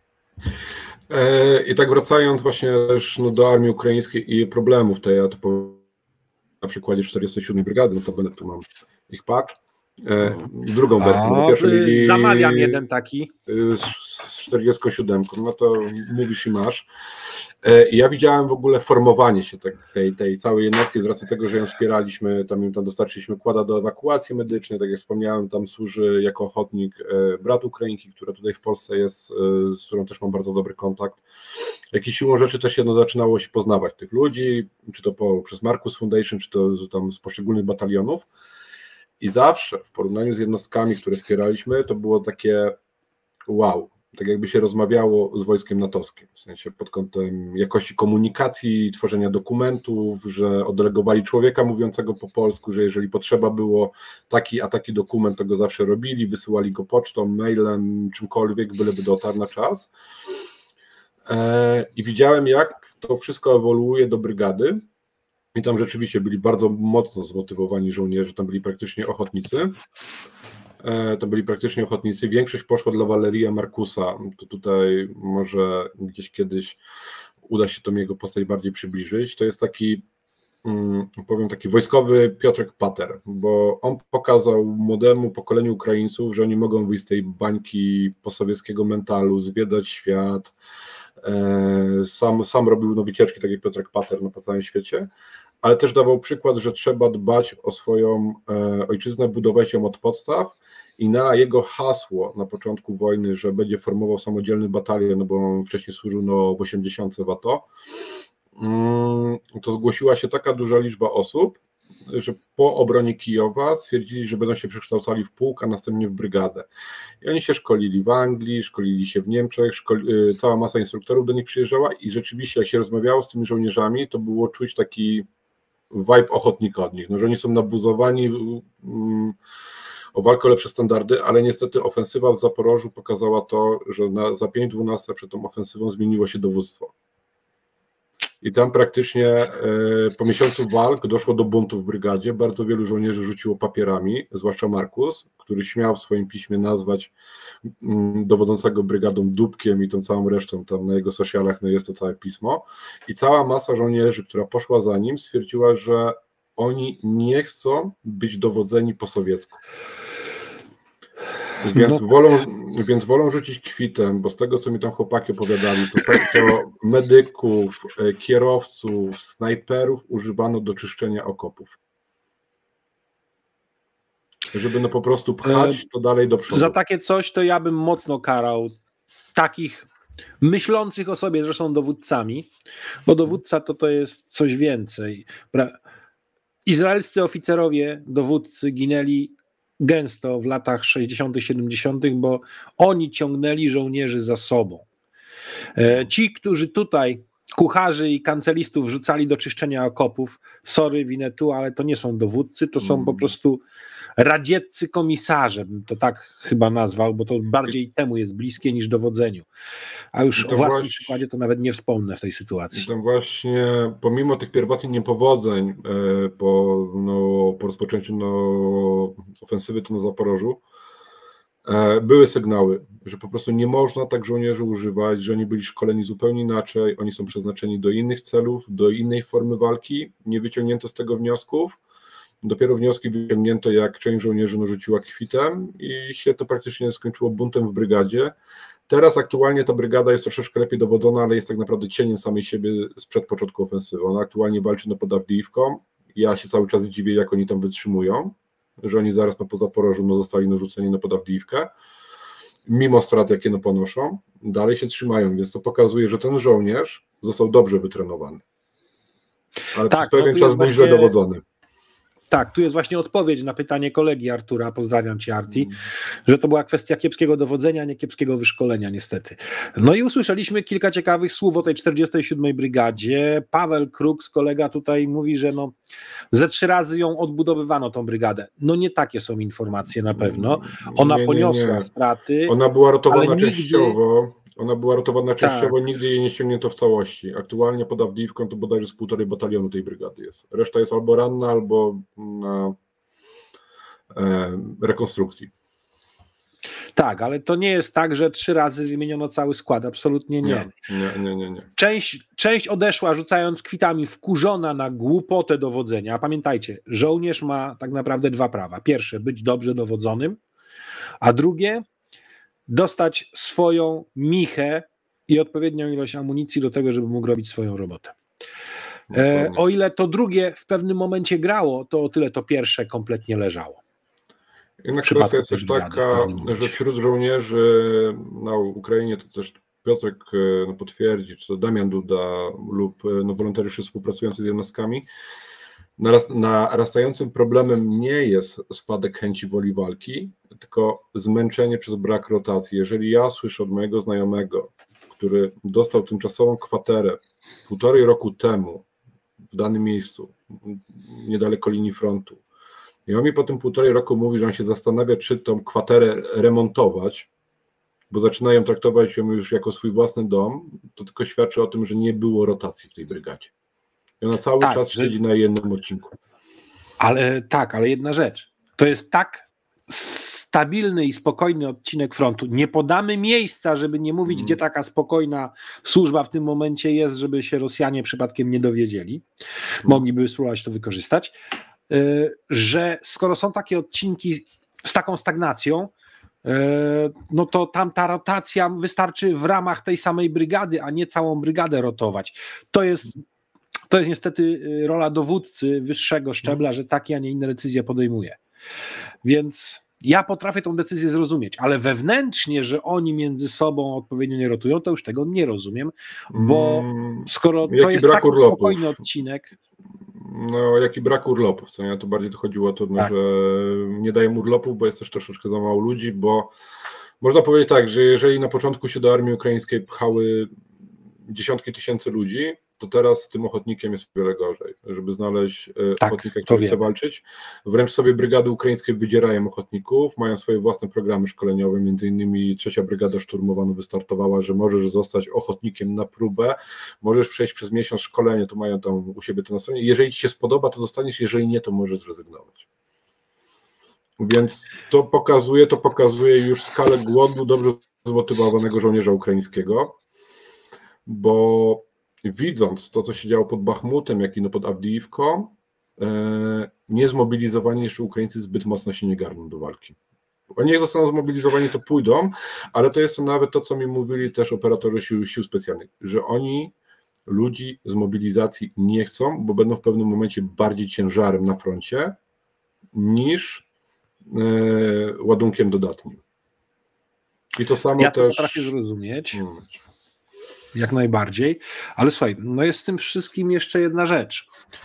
I tak wracając właśnie też no, do armii ukraińskiej i problemów tej, ja to powiem na przykładzie czterdziestej siódmej Brygady, no to będę tu mam ich patch, drugą wersję. A, pierwszej, zamawiam jeden taki. Z czterdziestą siódmą, no to mówisz i masz. Ja widziałem w ogóle formowanie się tej, tej całej jednostki z racji tego, że ją wspieraliśmy, tam im tam dostarczyliśmy kłada do ewakuacji medycznej, tak jak wspomniałem, tam służy jako ochotnik brat Ukrainki, która tutaj w Polsce jest, z którą też mam bardzo dobry kontakt. Jak i siłą rzeczy też jedno zaczynało się poznawać tych ludzi, czy to po, przez Marcus Foundation, czy to tam z poszczególnych batalionów. I zawsze w porównaniu z jednostkami, które wspieraliśmy, to było takie wow, tak jakby się rozmawiało z wojskiem natowskim, w sensie pod kątem jakości komunikacji, tworzenia dokumentów, że oddelegowali człowieka mówiącego po polsku, że jeżeli potrzeba było taki a taki dokument, to go zawsze robili, wysyłali go pocztą, mailem, czymkolwiek, byleby dotarł na czas. I widziałem, jak to wszystko ewoluuje do brygady. I tam rzeczywiście byli bardzo mocno zmotywowani żołnierze, tam byli praktycznie ochotnicy. To byli praktycznie ochotnicy. Większość poszła dla Waleria Markusa. To tutaj może gdzieś kiedyś uda się tą jego postać bardziej przybliżyć. To jest taki, powiem, taki wojskowy Piotrek Pater, bo on pokazał młodemu pokoleniu Ukraińców, że oni mogą wyjść z tej bańki posowieckiego mentalu, zwiedzać świat. Sam, sam robił no, wycieczki, tak jak Piotrek Pater, no, po całym świecie, ale też dawał przykład, że trzeba dbać o swoją e, ojczyznę, budować ją od podstaw i na jego hasło na początku wojny, że będzie formował samodzielny batalion, no bo on wcześniej służył no, w osiemdziesiątce w A T O, mm, to zgłosiła się taka duża liczba osób, że po obronie Kijowa stwierdzili, że będą się przekształcali w pułk, a następnie w brygadę. I oni się szkolili w Anglii, szkolili się w Niemczech, szkoli, cała masa instruktorów do nich przyjeżdżała i rzeczywiście jak się rozmawiało z tymi żołnierzami, to było czuć taki vibe ochotnika od nich, no, że oni są nabuzowani um, o walkę o lepsze standardy, ale niestety ofensywa w Zaporożu pokazała to, że na, za pięć dwanaście przed tą ofensywą zmieniło się dowództwo. I tam praktycznie e, po miesiącu walk doszło do buntu w brygadzie, bardzo wielu żołnierzy rzuciło papierami, zwłaszcza Markus, który śmiał w swoim piśmie nazwać mm, dowodzącego brygadą dupkiem i tą całą resztą, tam na jego socialach no jest to całe pismo. I cała masa żołnierzy, która poszła za nim, stwierdziła, że oni nie chcą być dowodzeni po sowiecku. Więc, no. wolą, więc wolą rzucić kwitem, bo z tego, co mi tam chłopaki opowiadali, to, to medyków, kierowców, snajperów używano do czyszczenia okopów. Żeby no po prostu pchać to dalej do przodu. Za takie coś to ja bym mocno karał takich myślących o sobie, że są dowódcami, bo dowódca to to jest coś więcej. Izraelscy oficerowie, dowódcy ginęli gęsto w latach sześćdziesiątych, siedemdziesiątych, bo oni ciągnęli żołnierzy za sobą. Ci, którzy tutaj kucharzy i kancelistów wrzucali do czyszczenia okopów, sorry Winetu, ale to nie są dowódcy, to są po prostu radzieccy komisarze, bym to tak chyba nazwał, bo to bardziej temu jest bliskie niż dowodzeniu. A już o własnym właśnie, przykładzie to nawet nie wspomnę w tej sytuacji. Tam właśnie, pomimo tych pierwotnych niepowodzeń po, no, po rozpoczęciu no, ofensywy to na Zaporożu, były sygnały, że po prostu nie można tak żołnierzy używać, że oni byli szkoleni zupełnie inaczej, oni są przeznaczeni do innych celów, do innej formy walki, nie wyciągnięto z tego wniosków. Dopiero wnioski wyciągnięto, jak część żołnierzy no, rzuciła kwitem i się to praktycznie skończyło buntem w brygadzie. Teraz aktualnie ta brygada jest troszeczkę lepiej dowodzona, ale jest tak naprawdę cieniem samej siebie sprzed początku ofensywy. Ona aktualnie walczy no, pod Awdijiwką. Ja się cały czas dziwię, jak oni tam wytrzymują, że oni zaraz no, po Zaporożu no, zostali narzuceni no, pod Awdijiwkę, mimo strat, jakie no, ponoszą. dalej się trzymają, więc to pokazuje, że ten żołnierz został dobrze wytrenowany. Ale tak, przez pewien no, czas był właśnie... źle dowodzony. Tak, tu jest właśnie odpowiedź na pytanie kolegi Artura, pozdrawiam cię Arti, że to była kwestia kiepskiego dowodzenia, nie kiepskiego wyszkolenia niestety. No i usłyszeliśmy kilka ciekawych słów o tej czterdziestej siódmej Brygadzie. Paweł Kruks, kolega tutaj mówi, że no ze trzy razy ją odbudowywano tą brygadę. No nie takie są informacje na pewno. Ona nie, nie, poniosła nie. straty. Ona była rotowana częściowo. Nigdy... Ona była rotowana częściowo, tak. Nigdy jej nie ściągnięto w całości. Aktualnie pod Awdijiwką to bodajże z półtorej batalionu tej brygady jest. Reszta jest albo ranna, albo na e, rekonstrukcji. Tak, ale to nie jest tak, że trzy razy wymieniono cały skład. Absolutnie nie. Nie, nie, nie, nie. Część, część odeszła rzucając kwitami, wkurzona na głupotę dowodzenia. A pamiętajcie, żołnierz ma tak naprawdę dwa prawa. Pierwsze, być dobrze dowodzonym, a drugie, dostać swoją michę i odpowiednią ilość amunicji do tego, żeby mógł robić swoją robotę. E, o ile to drugie w pewnym momencie grało, to o tyle to pierwsze kompletnie leżało. Jednak kwestia jest też taka, że wśród żołnierzy na Ukrainie, to też Piotrek no, potwierdzi, czy to Damian Duda lub no, wolontariusze współpracujący z jednostkami, narastającym problemem nie jest spadek chęci woli walki, tylko zmęczenie przez brak rotacji. Jeżeli ja słyszę od mojego znajomego, który dostał tymczasową kwaterę półtorej roku temu w danym miejscu, niedaleko linii frontu, i on mi po tym półtorej roku mówi, że on się zastanawia, czy tą kwaterę remontować, bo zaczynają traktować ją już jako swój własny dom, to tylko świadczy o tym, że nie było rotacji w tej brygadzie. I ona cały tak, czas że... siedzi na jednym odcinku. Ale tak, ale jedna rzecz. To jest tak stabilny i spokojny odcinek frontu. Nie podamy miejsca, żeby nie mówić, mm. gdzie taka spokojna służba w tym momencie jest, żeby się Rosjanie przypadkiem nie dowiedzieli. Mm. Mogliby spróbować to wykorzystać. Że skoro są takie odcinki z taką stagnacją, no to tam ta rotacja wystarczy w ramach tej samej brygady, a nie całą brygadę rotować. To jest, to jest niestety rola dowódcy wyższego szczebla, że takie, a nie inne decyzje podejmuje. Więc ja potrafię tą decyzję zrozumieć, ale wewnętrznie, że oni między sobą odpowiednio nie rotują, to już tego nie rozumiem, bo skoro to jest taki spokojny odcinek... No, jaki brak urlopów, co nie? To bardziej to chodziło o to, tak. że nie dają urlopów, bo jest też troszeczkę za mało ludzi, bo można powiedzieć tak, że jeżeli na początku się do armii ukraińskiej pchały dziesiątki tysięcy ludzi, to teraz z tym ochotnikiem jest o wiele gorzej. Żeby znaleźć tak, ochotnika, który chce walczyć, wręcz sobie brygady ukraińskie wydzierają ochotników, mają swoje własne programy szkoleniowe, między innymi trzecia brygada szturmowa wystartowała, że możesz zostać ochotnikiem na próbę, możesz przejść przez miesiąc szkolenie, to mają tam u siebie to na stronie, jeżeli ci się spodoba, to zostaniesz, jeżeli nie, to możesz zrezygnować. Więc to pokazuje, to pokazuje już skalę głodu dobrze zmotywowanego żołnierza ukraińskiego, bo widząc to, co się działo pod Bachmutem, jak i no pod Awdijiwką, niezmobilizowani jeszcze Ukraińcy zbyt mocno się nie garną do walki. Oni jak zostaną zmobilizowani, to pójdą, ale to jest to nawet to, co mi mówili też operatorzy sił, sił specjalnych, że oni ludzi z mobilizacji nie chcą, bo będą w pewnym momencie bardziej ciężarem na froncie niż e, ładunkiem dodatnim. I to samo ja też... Ja potrafię zrozumieć. Hmm. Jak najbardziej, ale słuchaj, no jest z tym wszystkim jeszcze jedna rzecz.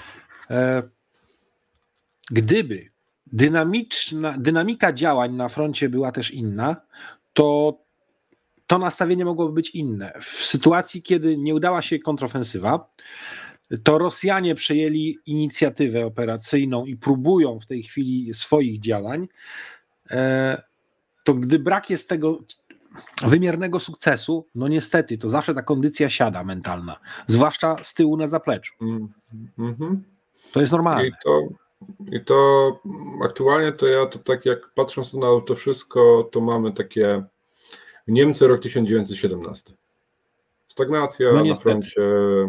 Gdyby dynamiczna, dynamika działań na froncie była też inna, to to nastawienie mogłoby być inne. W sytuacji, kiedy nie udała się kontrofensywa, to Rosjanie przejęli inicjatywę operacyjną i próbują w tej chwili swoich działań, to gdy brak jest tego wymiernego sukcesu, no niestety, to zawsze ta kondycja siada mentalna, zwłaszcza z tyłu na zapleczu. Mm-hmm. To jest normalne. I to, I to aktualnie to ja to tak jak patrząc na to wszystko, to mamy takie Niemcy rok tysiąc dziewięćset siedemnasty. Stagnacja no na froncie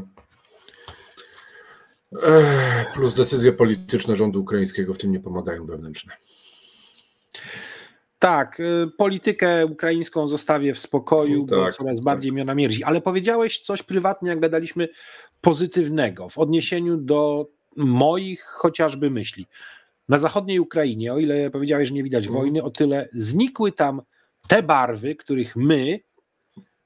plus decyzje polityczne rządu ukraińskiego w tym nie pomagają wewnętrzne. Tak, politykę ukraińską zostawię w spokoju, tak, bo coraz bardziej tak. mnie ona mierzi. Ale powiedziałeś coś prywatnie, jak gadaliśmy, pozytywnego w odniesieniu do moich chociażby myśli. Na zachodniej Ukrainie, o ile powiedziałeś, że nie widać wojny, o tyle znikły tam te barwy, których my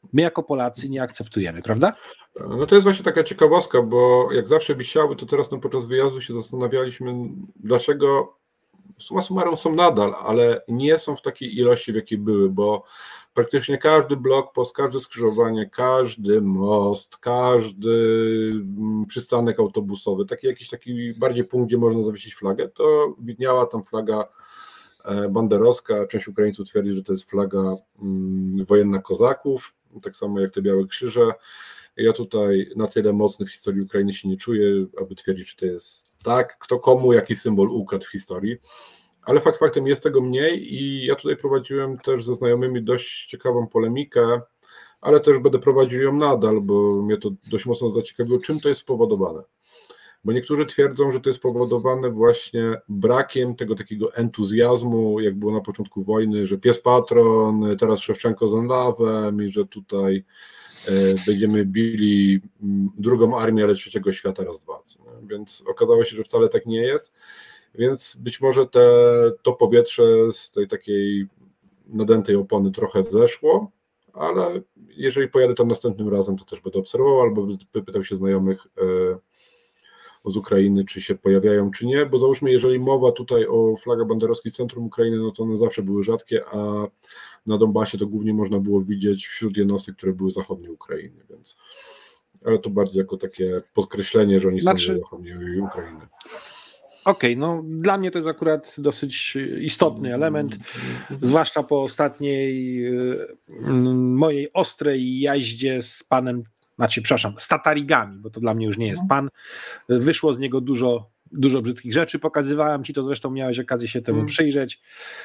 my jako Polacy nie akceptujemy, prawda? No to jest właśnie taka ciekawostka, bo jak zawsze wisiały, to teraz no, podczas wyjazdu się zastanawialiśmy, dlaczego summa summarum są nadal, ale nie są w takiej ilości, w jakiej były, bo praktycznie każdy blokpost, każde skrzyżowanie, każdy most, każdy przystanek autobusowy, taki jakiś taki bardziej punkt, gdzie można zawiesić flagę, to widniała tam flaga banderowska. Część Ukraińców twierdzi, że to jest flaga wojenna kozaków, tak samo jak te białe krzyże. Ja tutaj na tyle mocny w historii Ukrainy się nie czuję, aby twierdzić, czy to jest tak, kto komu jaki symbol ukradł w historii, ale fakt faktem jest tego mniej i ja tutaj prowadziłem też ze znajomymi dość ciekawą polemikę, ale też będę prowadził ją nadal, bo mnie to dość mocno zaciekawiło, czym to jest spowodowane. Bo niektórzy twierdzą, że to jest spowodowane właśnie brakiem tego takiego entuzjazmu, jak było na początku wojny, że pies patron, teraz Szewczenko z Enlawem i że tutaj będziemy bili drugą armię, ale trzeciego świata raz, dwa. Więc okazało się, że wcale tak nie jest. Więc być może te, to powietrze z tej takiej nadętej opony trochę zeszło, ale jeżeli pojadę tam następnym razem, to też będę obserwował albo będę pytał się znajomych z Ukrainy, czy się pojawiają, czy nie, bo załóżmy, jeżeli mowa tutaj o flagach banderowskich w centrum Ukrainy, no to one zawsze były rzadkie, a na Donbasie to głównie można było widzieć wśród jednostek, które były zachodniej Ukrainy, więc ale to bardziej jako takie podkreślenie, że oni znaczy... są z zachodniej Ukrainy. Okej, okay, no dla mnie to jest akurat dosyć istotny element, zwłaszcza po ostatniej mojej ostrej jaździe z panem, znaczy przepraszam, z Tatarigami, bo to dla mnie już nie jest pan. Wyszło z niego dużo, dużo brzydkich rzeczy, pokazywałem ci to, zresztą miałeś okazję się temu przyjrzeć.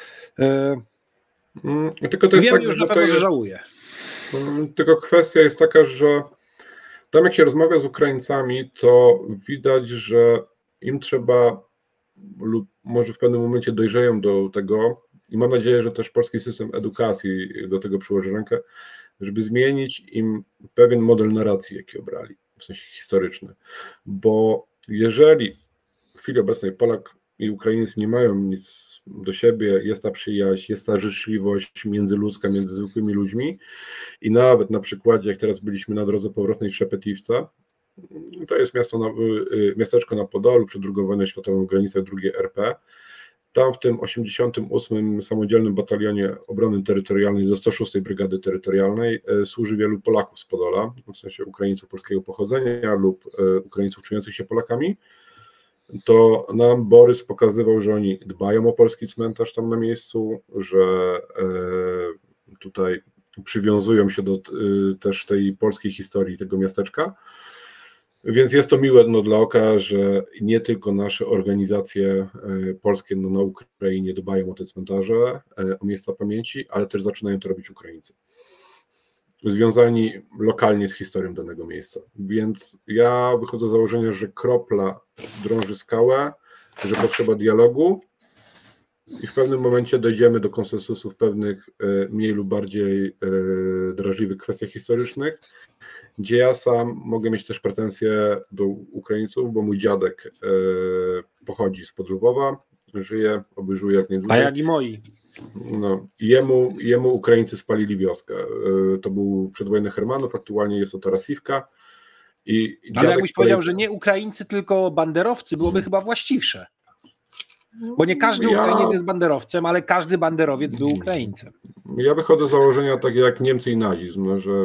Tylko to jest Wiem tak, już że na pewno, to jest, że żałuję. Tylko kwestia jest taka, że tam jak się rozmawia z Ukraińcami, to widać, że im trzeba lub może w pewnym momencie dojrzeją do tego i mam nadzieję, że też polski system edukacji do tego przyłoży rękę, żeby zmienić im pewien model narracji, jaki obrali, w sensie historyczny, bo jeżeli w chwili obecnej Polak i Ukrainiec nie mają nic do siebie, jest ta przyjaźń, jest ta życzliwość międzyludzka między zwykłymi ludźmi i nawet na przykładzie, jak teraz byliśmy na drodze powrotnej w Szepetywce, to jest miasto na, miasteczko na Podolu przy drugą wojną światową, granicach drugiej R P. Tam w tym osiemdziesiątym ósmym Samodzielnym Batalionie Obrony Terytorialnej ze sto szóstej Brygady Terytorialnej służy wielu Polaków z Podola, w sensie Ukraińców polskiego pochodzenia lub Ukraińców czujących się Polakami. To nam Borys pokazywał, że oni dbają o polski cmentarz tam na miejscu, że tutaj przywiązują się do też tej polskiej historii tego miasteczka. Więc jest to miłe no, dla oka, że nie tylko nasze organizacje polskie no, na Ukrainie dbają o te cmentarze, o miejsca pamięci, ale też zaczynają to robić Ukraińcy, związani lokalnie z historią danego miejsca. Więc ja wychodzę z założenia, że kropla drąży skałę, że potrzeba dialogu i w pewnym momencie dojdziemy do konsensusu w pewnych mniej lub bardziej drażliwych kwestiach historycznych, gdzie ja sam mogę mieć też pretensje do Ukraińców, bo mój dziadek pochodzi z Lwowa, żyje, oby żył jak najdłużej. A jak i moi. No, jemu, jemu Ukraińcy spalili wioskę. To był przedwojenny Hermanów, aktualnie jest to Tarasivka. I ale jakbyś powiedział, że nie Ukraińcy, tylko banderowcy, byłoby chyba właściwsze. Bo nie każdy ja... Ukrainiec jest banderowcem, ale każdy banderowiec był Ukraińcem. Ja wychodzę z założenia takie jak Niemcy i nazizm, no, że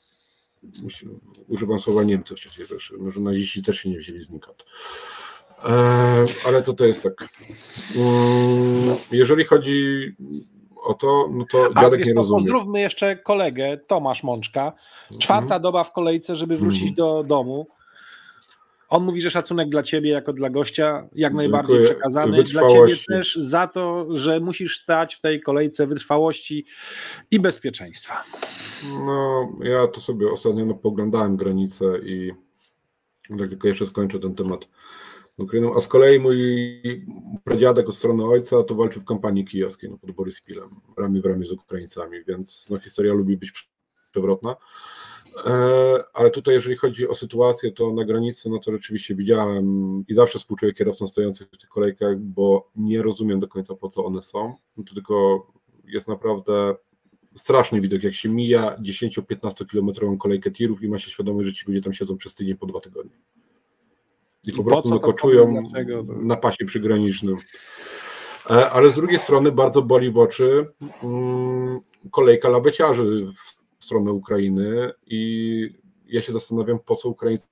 używam słowa Niemcy w trzeciej Rzeszy, no, że naziści też się nie wzięli znikąd. Ale to to jest tak. Jeżeli chodzi o to, no to A dziadek wiesz, nie to rozumie. Pozdrówmy jeszcze kolegę, Tomasz Mączka. Czwarta mm. doba w kolejce, żeby wrócić mm. do domu. On mówi, że szacunek dla ciebie jako dla gościa jak najbardziej Dziękuję. Przekazany. Dla ciebie też za to, że musisz stać w tej kolejce wytrwałości i bezpieczeństwa. No, ja to sobie ostatnio no, poglądałem granicę i tak tylko jeszcze skończę ten temat Ukrainą. A z kolei mój pradziadek od strony ojca to walczył w kampanii kijowskiej no, pod Boryspilem, ramię w ramię z Ukraińcami, więc no, historia lubi być przewrotna. Ale tutaj jeżeli chodzi o sytuację, to na granicy, no to rzeczywiście widziałem i zawsze współczuję kierowcom stojących w tych kolejkach, bo nie rozumiem do końca po co one są. To tylko jest naprawdę straszny widok, jak się mija dziesięcio-piętnastokilometrową kolejkę tirów i ma się świadomość, że ci ludzie tam siedzą przez tydzień po dwa tygodnie. I po I prostu no, koczują na pasie przygranicznym. Ale z drugiej strony bardzo boli w oczy um, kolejka laweciarzy w stronę Ukrainy i ja się zastanawiam, po co Ukraińcy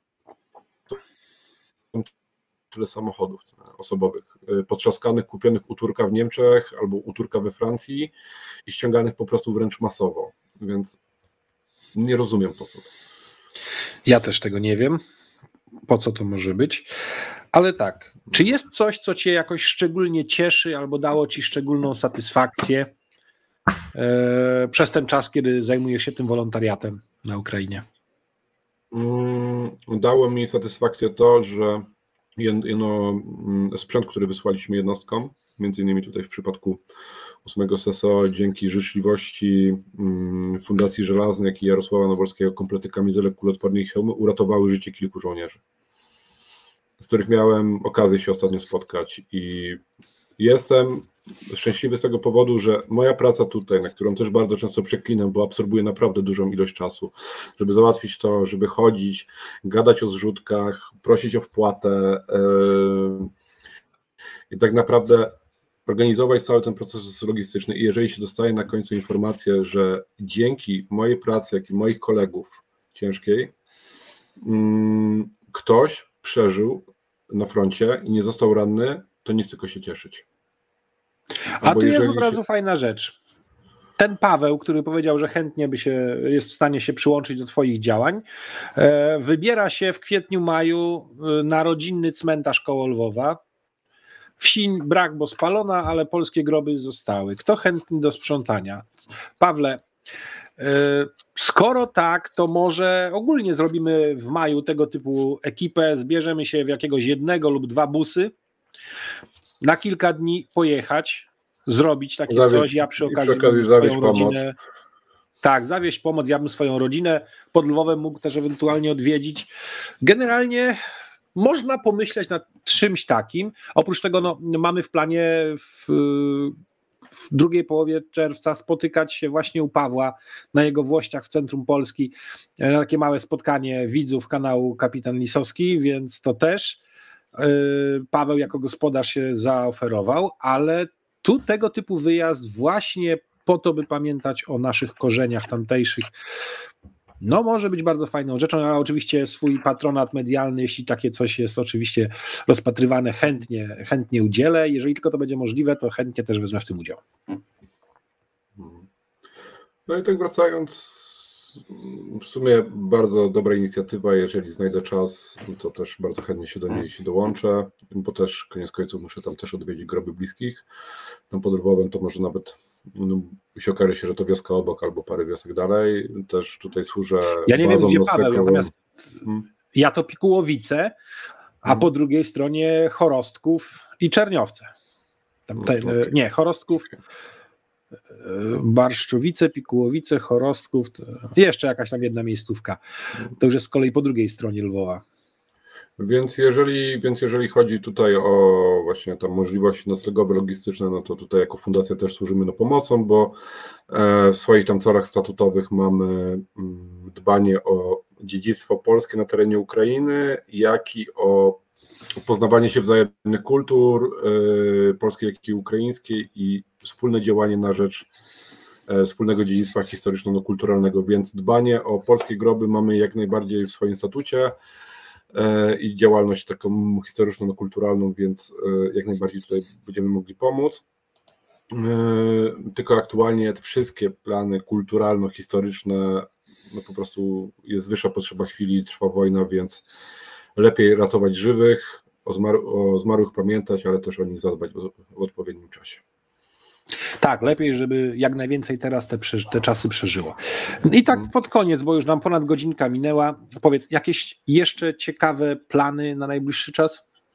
tyle samochodów osobowych, potrzaskanych, kupionych u Turka w Niemczech albo u Turka we Francji i ściąganych po prostu wręcz masowo, więc nie rozumiem, po co to. Ja też tego nie wiem, po co to może być, ale tak, czy jest coś, co cię jakoś szczególnie cieszy albo dało ci szczególną satysfakcję e, przez ten czas, kiedy zajmujesz się tym wolontariatem na Ukrainie? Mm, dało mi satysfakcję to, że jedno, sprzęt, który wysłaliśmy jednostkom, między innymi tutaj w przypadku ósmego S S O, dzięki życzliwości Fundacji Żelaznej, jak i Jarosława Nawolskiego, komplety kamizelek kuloodpornych i hełmy uratowały życie kilku żołnierzy, z których miałem okazję się ostatnio spotkać i jestem szczęśliwy z tego powodu, że moja praca tutaj, na którą też bardzo często przeklinam, bo absorbuje naprawdę dużą ilość czasu, żeby załatwić to, żeby chodzić, gadać o zrzutkach, prosić o wpłatę yy, i tak naprawdę organizować cały ten proces logistyczny i jeżeli się dostaje na końcu informację, że dzięki mojej pracy, jak i moich kolegów ciężkiej, yy, ktoś przeżył na froncie i nie został ranny, to nic, tylko się cieszyć. A tu jest od razu się... fajna rzecz. Ten Paweł, który powiedział, że chętnie by się, jest w stanie się przyłączyć do twoich działań, wybiera się w kwietniu, maju na rodzinny cmentarz koło Lwowa. Wsi brak, bo spalona, ale polskie groby zostały. Kto chętny do sprzątania? Pawle, skoro tak, to może ogólnie zrobimy w maju tego typu ekipę, zbierzemy się w jakiegoś jednego lub dwa busy, na kilka dni pojechać, zrobić takie zawieźć, coś, ja przy okazji, przy okazji swoją rodzinę, pomoc. Tak, zawieźć pomoc, ja bym swoją rodzinę pod Lwowem mógł też ewentualnie odwiedzić. Generalnie można pomyśleć nad czymś takim, oprócz tego no, mamy w planie w, w drugiej połowie czerwca spotykać się właśnie u Pawła na jego włościach w centrum Polski, na takie małe spotkanie widzów kanału Kapitan Lisowski, więc to też Paweł jako gospodarz się zaoferował, ale tu tego typu wyjazd właśnie po to, by pamiętać o naszych korzeniach tamtejszych, no może być bardzo fajną rzeczą. Ja oczywiście swój patronat medialny, jeśli takie coś jest oczywiście rozpatrywane, chętnie, chętnie udzielę. Jeżeli tylko to będzie możliwe, to chętnie też wezmę w tym udział. No i tak wracając, w sumie bardzo dobra inicjatywa, jeżeli znajdę czas, to też bardzo chętnie się do niej się dołączę, bo też koniec końców muszę tam też odwiedzić groby bliskich. Tam pod Lwowem to może nawet no, się okaże się, że to wioska obok albo parę wiosek dalej. Też tutaj służę. Ja nie wiem, gdzie Paweł, natomiast hmm. ja to Pikułowice, a hmm. po drugiej stronie Chorostków i Czerniowce. Tam te, no, okay. Nie, Chorostków. Barszczowice, Pikułowice, Chorostków, jeszcze jakaś tam jedna miejscówka. To już jest z kolei po drugiej stronie Lwowa. Więc jeżeli, więc jeżeli chodzi tutaj o właśnie tam możliwości noclegowe, logistyczne, no to tutaj jako fundacja też służymy no pomocą, bo w swoich tam celach statutowych mamy dbanie o dziedzictwo polskie na terenie Ukrainy, jak i o poznawanie się wzajemnych kultur polskiej, jak i ukraińskiej i wspólne działanie na rzecz wspólnego dziedzictwa historyczno-kulturalnego, więc dbanie o polskie groby mamy jak najbardziej w swoim statucie i działalność taką historyczno-kulturalną, więc jak najbardziej tutaj będziemy mogli pomóc. Tylko aktualnie te wszystkie plany kulturalno-historyczne, no po prostu jest wyższa potrzeba chwili, trwa wojna, więc lepiej ratować żywych, o, zmar o zmarłych pamiętać, ale też o nich zadbać w, w odpowiednim czasie. Tak, lepiej, żeby jak najwięcej teraz te, te czasy przeżyło. I tak pod koniec, bo już nam ponad godzinka minęła, powiedz, jakieś jeszcze ciekawe plany na najbliższy czas?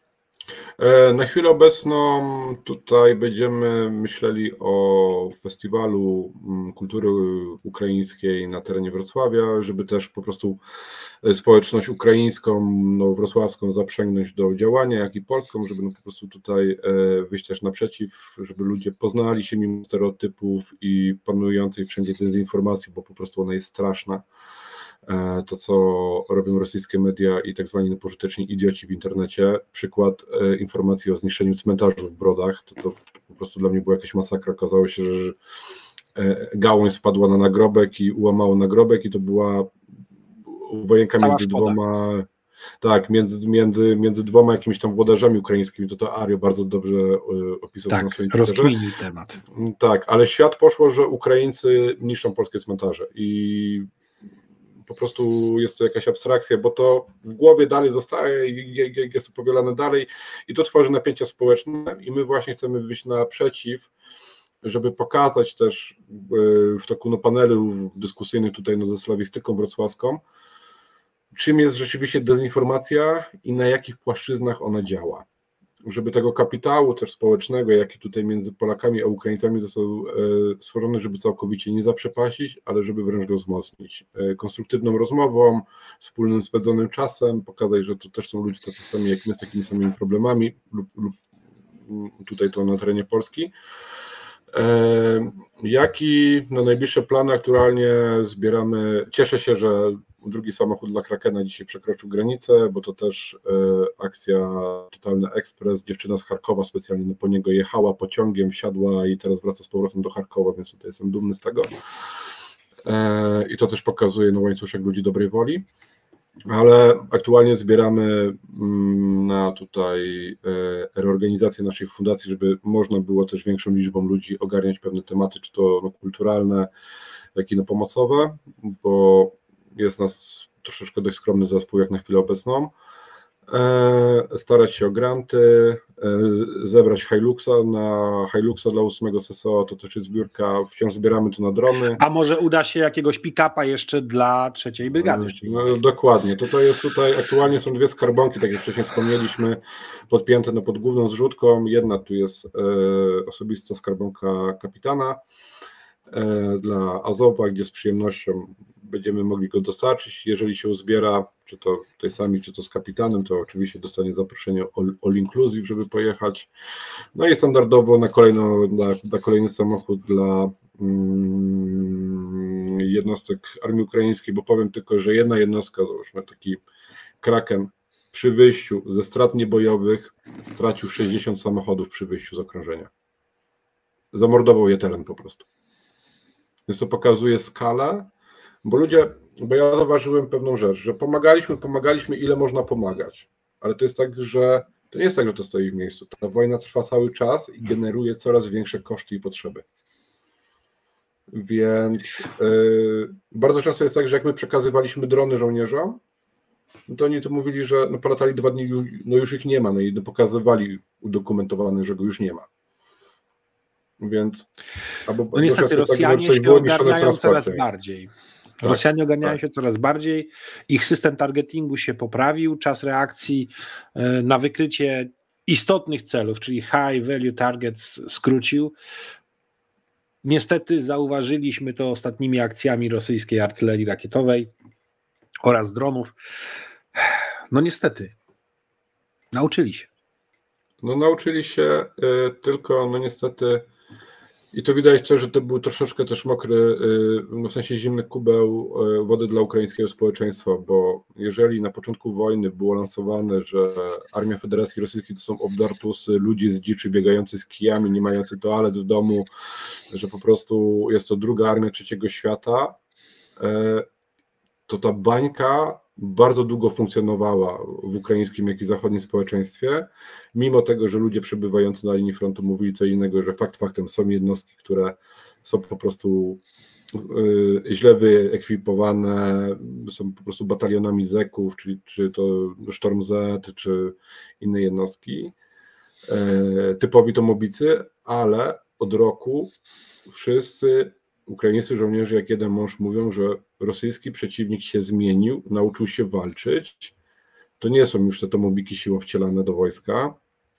Na chwilę obecną tutaj będziemy myśleli o festiwalu kultury ukraińskiej na terenie Wrocławia, żeby też po prostu społeczność ukraińską, no, wrocławską zaprzęgnąć do działania, jak i polską, żeby no, po prostu tutaj wyjść też naprzeciw, żeby ludzie poznali się mimo stereotypów i panującej wszędzie dezinformacji, bo po prostu ona jest straszna. To, co robią rosyjskie media i tak zwani pożyteczni idioci w internecie, przykład informacji o zniszczeniu cmentarzy w Brodach, to, to po prostu dla mnie była jakaś masakra. Okazało się, że gałąź spadła na nagrobek i ułamało nagrobek i to była wojenka Cała między szkoda. dwoma, tak, między, między, między dwoma jakimiś tam włodarzami ukraińskimi, to to Ario bardzo dobrze opisał tak, na swoim rozkminił temat. Tak, ale świat poszło, że Ukraińcy niszczą polskie cmentarze i po prostu jest to jakaś abstrakcja, bo to w głowie dalej zostaje i jest to powielane dalej i to tworzy napięcia społeczne i my właśnie chcemy wyjść naprzeciw, żeby pokazać też w toku no, panelu dyskusyjnych tutaj no, ze slawistyką wrocławską, czym jest rzeczywiście dezinformacja i na jakich płaszczyznach ona działa. Żeby tego kapitału też społecznego, jaki tutaj między Polakami a Ukraińcami został stworzony, żeby całkowicie nie zaprzepaścić, ale żeby wręcz go wzmocnić. Konstruktywną rozmową, wspólnym spędzonym czasem, pokazać, że to też są ludzie tacy sami jak my, z takimi samymi problemami, lub, lub tutaj to na terenie Polski. Jak i na najbliższe plany aktualnie zbieramy, cieszę się, że drugi samochód dla Krakena dzisiaj przekroczył granicę, bo to też akcja Totalny Ekspres, dziewczyna z Charkowa specjalnie po niego jechała pociągiem, wsiadła i teraz wraca z powrotem do Charkowa, więc tutaj jestem dumny z tego i to też pokazuje no, łańcuszek ludzi dobrej woli. Ale aktualnie zbieramy na tutaj reorganizację naszej fundacji, żeby można było też większą liczbą ludzi ogarniać pewne tematy, czy to no, kulturalne, jak i no, pomocowe, bo jest nas troszeczkę dość skromny zespół jak na chwilę obecną. Starać się o granty, zebrać Hiluxa na Hiluxa dla ósmego S S O, to też jest zbiórka, wciąż zbieramy to na drony. A może uda się jakiegoś pick-upa jeszcze dla trzeciej brygady? No, dokładnie, to, to jest tutaj, aktualnie są dwie skarbonki, tak jak wcześniej wspomnieliśmy, podpięte no, pod główną zrzutką, jedna tu jest e, osobista skarbonka kapitana e, dla Azowa, gdzie z przyjemnością będziemy mogli go dostarczyć, jeżeli się uzbiera, czy to tutaj sami, czy to z kapitanem, to oczywiście dostanie zaproszenie all, all inclusive, żeby pojechać. No i standardowo na, kolejno, na, na kolejny samochód dla mm, jednostek Armii Ukraińskiej, bo powiem tylko, że jedna jednostka, załóżmy taki Kraken, przy wyjściu ze strat niebojowych stracił sześćdziesiąt samochodów przy wyjściu z okrążenia. Zamordował je teren po prostu. Więc to pokazuje skalę, bo ludzie, bo ja zauważyłem pewną rzecz, że pomagaliśmy, pomagaliśmy ile można pomagać, ale to jest tak, że to nie jest tak, że to stoi w miejscu. Ta wojna trwa cały czas i generuje coraz większe koszty i potrzeby. Więc yy, bardzo często jest tak, że jak my przekazywaliśmy drony żołnierzom, no to oni to mówili, że no polatali dwa dni, no już ich nie ma, no i pokazywali udokumentowane, że go już nie ma. Więc albo no niestety Rosjanie tak, się ogarniają coraz bardziej. Tak, Rosjanie ogarniają tak. się coraz bardziej, ich system targetingu się poprawił, czas reakcji na wykrycie istotnych celów, czyli high value targets skrócił. Niestety zauważyliśmy to ostatnimi akcjami rosyjskiej artylerii rakietowej oraz dronów. No niestety, nauczyli się. No nauczyli się, tylko no niestety i to widać też, że to był troszeczkę też mokry, no w sensie zimny kubeł wody dla ukraińskiego społeczeństwa, bo jeżeli na początku wojny było lansowane, że Armia Federacji Rosyjskiej to są obdartusy, ludzie z dziczy biegający z kijami, nie mający toalet w domu, że po prostu jest to druga armia trzeciego świata, to ta bańka bardzo długo funkcjonowała w ukraińskim, jak i zachodnim społeczeństwie, mimo tego, że ludzie przebywający na linii frontu mówili co innego, że fakt faktem są jednostki, które są po prostu źle wyekwipowane, są po prostu batalionami zeków, czyli czy to Sztorm Z, czy inne jednostki, typowi to mobicy, ale od roku wszyscy ukraińscy żołnierze jak jeden mąż mówią, że rosyjski przeciwnik się zmienił, nauczył się walczyć. To nie są już te tomobiki siłowo wcielane do wojska,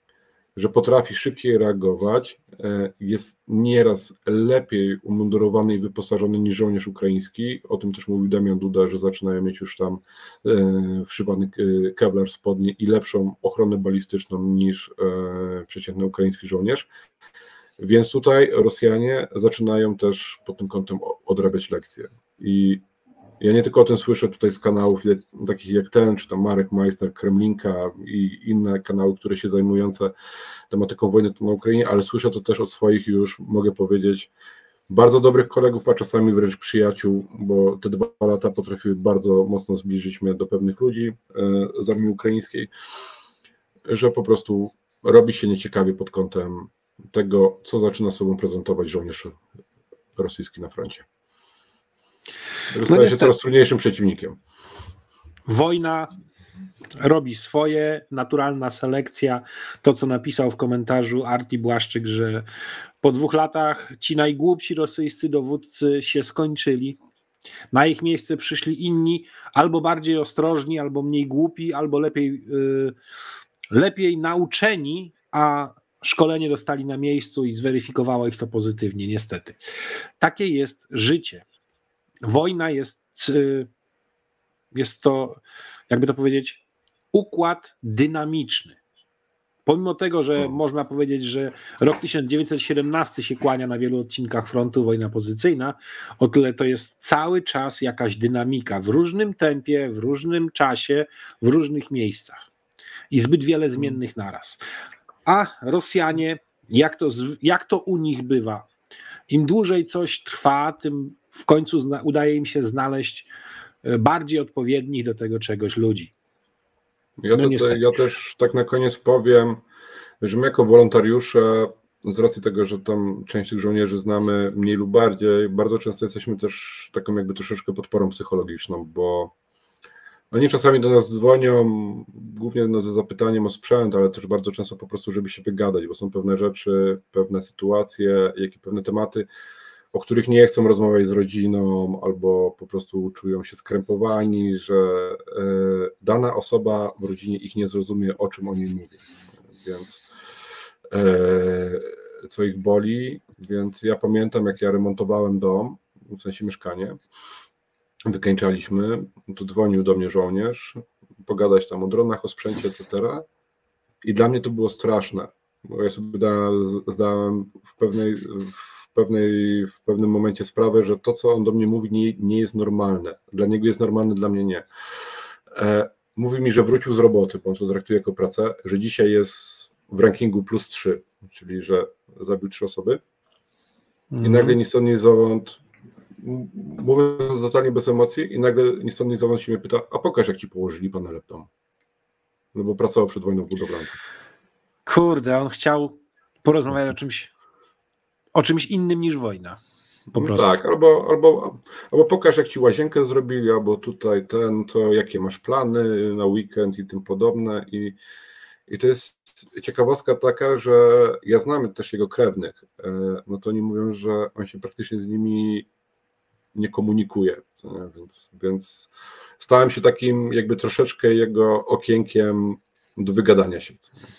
że potrafi szybciej reagować, jest nieraz lepiej umundurowany i wyposażony niż żołnierz ukraiński. O tym też mówił Damian Duda, że zaczynają mieć już tam wszywany kevlar spodnie i lepszą ochronę balistyczną niż przeciętny ukraiński żołnierz. Więc tutaj Rosjanie zaczynają też pod tym kątem odrabiać lekcje. I ja nie tylko o tym słyszę tutaj z kanałów takich jak ten, czy tam Marek Majster, Kremlinka i inne kanały, które się zajmujące tematyką wojny na Ukrainie, ale słyszę to też od swoich już, mogę powiedzieć, bardzo dobrych kolegów, a czasami wręcz przyjaciół, bo te dwa lata potrafiły bardzo mocno zbliżyć mnie do pewnych ludzi z armii ukraińskiej, że po prostu robi się nieciekawie pod kątem tego, co zaczyna sobą prezentować żołnierz rosyjski na froncie. Staje no się coraz trudniejszym przeciwnikiem. Wojna robi swoje, naturalna selekcja. To, co napisał w komentarzu Arti Błaszczyk, że po dwóch latach ci najgłupsi rosyjscy dowódcy się skończyli. Na ich miejsce przyszli inni, albo bardziej ostrożni, albo mniej głupi, albo lepiej, yy, lepiej nauczeni, a szkolenie dostali na miejscu i zweryfikowało ich to pozytywnie, niestety. Takie jest życie. Wojna jest, jest to, jakby to powiedzieć, układ dynamiczny. Pomimo tego, że można powiedzieć, że rok tysiąc dziewięćset siedemnasty się kłania na wielu odcinkach frontu, wojna pozycyjna, o tyle to jest cały czas jakaś dynamika w różnym tempie, w różnym czasie, w różnych miejscach i zbyt wiele zmiennych naraz. A Rosjanie, jak to, jak to u nich bywa, im dłużej coś trwa, tym w końcu zna, udaje im się znaleźć bardziej odpowiednich do tego czegoś ludzi. Ja, no tutaj, ja też tak na koniec powiem, że my jako wolontariusze, z racji tego, że tam część tych żołnierzy znamy mniej lub bardziej, bardzo często jesteśmy też taką jakby troszeczkę podporą psychologiczną, bo oni czasami do nas dzwonią, głównie no ze zapytaniem o sprzęt, ale też bardzo często po prostu, żeby się wygadać, bo są pewne rzeczy, pewne sytuacje, jak i pewne tematy, o których nie chcą rozmawiać z rodziną, albo po prostu czują się skrępowani, że dana osoba w rodzinie ich nie zrozumie, o czym oni mówią, więc co ich boli, więc ja pamiętam, jak ja remontowałem dom, w sensie mieszkanie, wykańczaliśmy, to dzwonił do mnie żołnierz, pogadać tam o dronach, o sprzęcie, et cetera. I dla mnie to było straszne, bo ja sobie zdałem w pewnej, w pewnej, w pewnym momencie sprawę, że to, co on do mnie mówi, nie, nie jest normalne. Dla niego jest normalne, dla mnie nie. E, mówi mi, że wrócił z roboty, bo on to traktuje jako pracę, że dzisiaj jest w rankingu plus trzy, czyli że zabił trzy osoby. Mm. I nagle ni stąd, ni zowąd, mówię to totalnie bez emocji, i nagle ni stąd, ni zowąd się mnie pyta, a pokaż, jak ci położyli panele w domu. No bo pracował przed wojną w budowlance. Kurde, on chciał porozmawiać o czymś, o czymś innym niż wojna. Po no prostu. Tak, albo, albo, albo pokaż, jak ci łazienkę zrobili, albo tutaj ten, to jakie masz plany na weekend i tym podobne. I, i to jest ciekawostka taka, że ja znam też jego krewnych, no to oni mówią, że on się praktycznie z nimi nie komunikuje, więc, więc stałem się takim jakby troszeczkę jego okienkiem do wygadania się.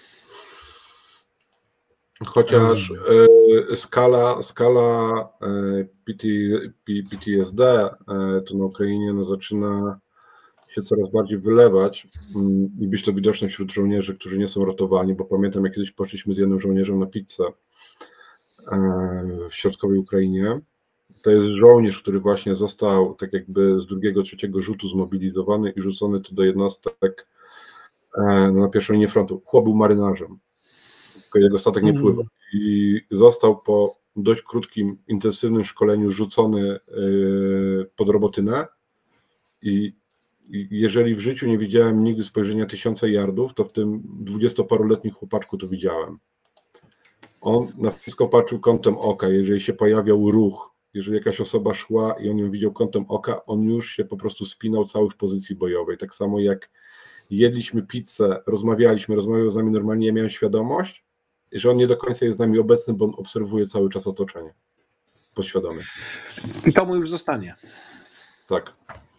Chociaż y, skala, skala y, P T, P T S D y, to na Ukrainie no, zaczyna się coraz bardziej wylewać y, i być to widoczne wśród żołnierzy, którzy nie są rotowani, bo pamiętam, jak kiedyś poszliśmy z jednym żołnierzem na pizzę y, w środkowej Ukrainie. To jest żołnierz, który właśnie został tak jakby z drugiego, trzeciego rzutu zmobilizowany i rzucony tu do jednostek y, na pierwszą linię frontu. Chłop był marynarzem. Jego statek nie pływał i został po dość krótkim, intensywnym szkoleniu rzucony pod robotynę i jeżeli w życiu nie widziałem nigdy spojrzenia tysiąca yardów, to w tym dwudziestoparoletnim chłopaczku to widziałem. On na wszystko patrzył kątem oka, jeżeli się pojawiał ruch, jeżeli jakaś osoba szła i on ją widział kątem oka, on już się po prostu spinał cały w pozycji bojowej, tak samo jak jedliśmy pizzę, rozmawialiśmy, rozmawiał z nami normalnie, ja miałem świadomość, że on nie do końca jest z nami obecny, bo on obserwuje cały czas otoczenie. Podświadomie. I to mu już zostanie. Tak.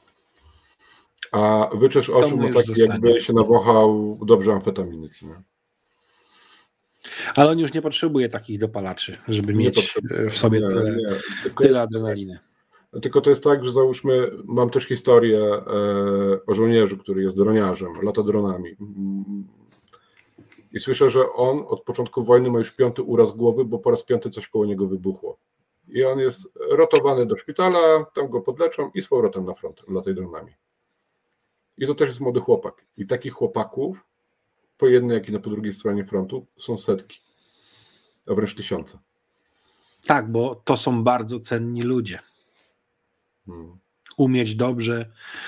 A wyczesz oczu ma taki, jakby się nawąchał dobrze amfetaminy. Nie? Ale on już nie potrzebuje takich dopalaczy, żeby nie mieć w sobie nie, tyle, nie. Tylko, tyle adrenaliny. Tylko to jest tak, że załóżmy, mam też historię e, o żołnierzu, który jest droniarzem, lata dronami. I słyszę, że on od początku wojny ma już piąty uraz głowy, bo po raz piąty coś koło niego wybuchło. I on jest rotowany do szpitala, tam go podleczą i z powrotem na front lata dronami. I to też jest młody chłopak. I takich chłopaków, po jednej, jak i na po drugiej stronie frontu, są setki, a wręcz tysiące. Tak, bo to są bardzo cenni ludzie. Hmm. Umieć dobrze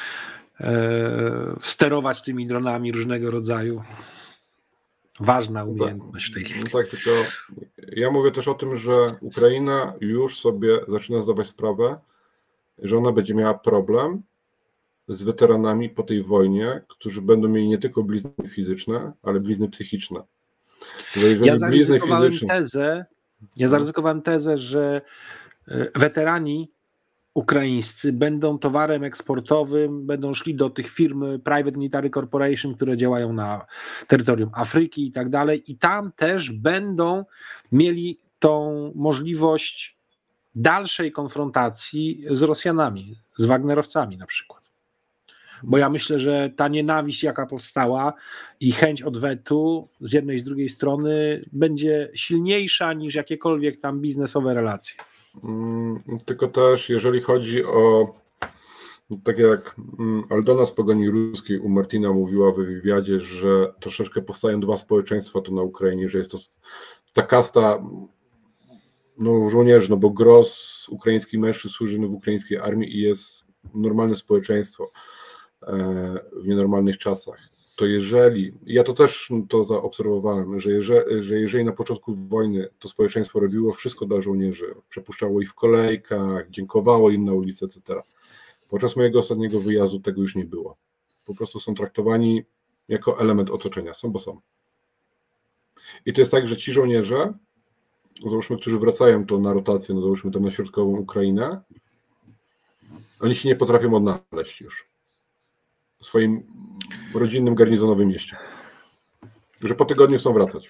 e, sterować tymi dronami różnego rodzaju. Ważna umiejętność w tej chwili. No tak, tylko ja mówię też o tym, że Ukraina już sobie zaczyna zdawać sprawę, że ona będzie miała problem z weteranami po tej wojnie, którzy będą mieli nie tylko blizny fizyczne, ale blizny psychiczne. Ja zaryzykowałem fizyczne... tezę, ja zaryzykowałem tezę, że weterani ukraińscy będą towarem eksportowym, będą szli do tych firm Private Military Corporation, które działają na terytorium Afryki i tak dalej, i tam też będą mieli tą możliwość dalszej konfrontacji z Rosjanami, z Wagnerowcami na przykład. Bo ja myślę, że ta nienawiść, jaka powstała i chęć odwetu z jednej i z drugiej strony będzie silniejsza niż jakiekolwiek tam biznesowe relacje. Tylko też, jeżeli chodzi o, tak jak Aldona z Pogoni Ruskiej u Martina mówiła w wywiadzie, że troszeczkę powstają dwa społeczeństwa tu na Ukrainie, że jest to ta kasta no, żołnierzy, no bo gros ukraińskich mężczyzn służy w ukraińskiej armii i jest normalne społeczeństwo w nienormalnych czasach. To jeżeli, ja to też to zaobserwowałem, że jeżeli, że jeżeli na początku wojny to społeczeństwo robiło wszystko dla żołnierzy, przepuszczało ich w kolejkach, dziękowało im na ulicy, et cetera. Podczas mojego ostatniego wyjazdu tego już nie było. Po prostu są traktowani jako element otoczenia, są bo są. I to jest tak, że ci żołnierze, załóżmy, którzy wracają to na rotację, no załóżmy tam na środkową Ukrainę, oni się nie potrafią odnaleźć już w swoim rodzinnym, garnizonowym mieście. Że po tygodniu chcą wracać.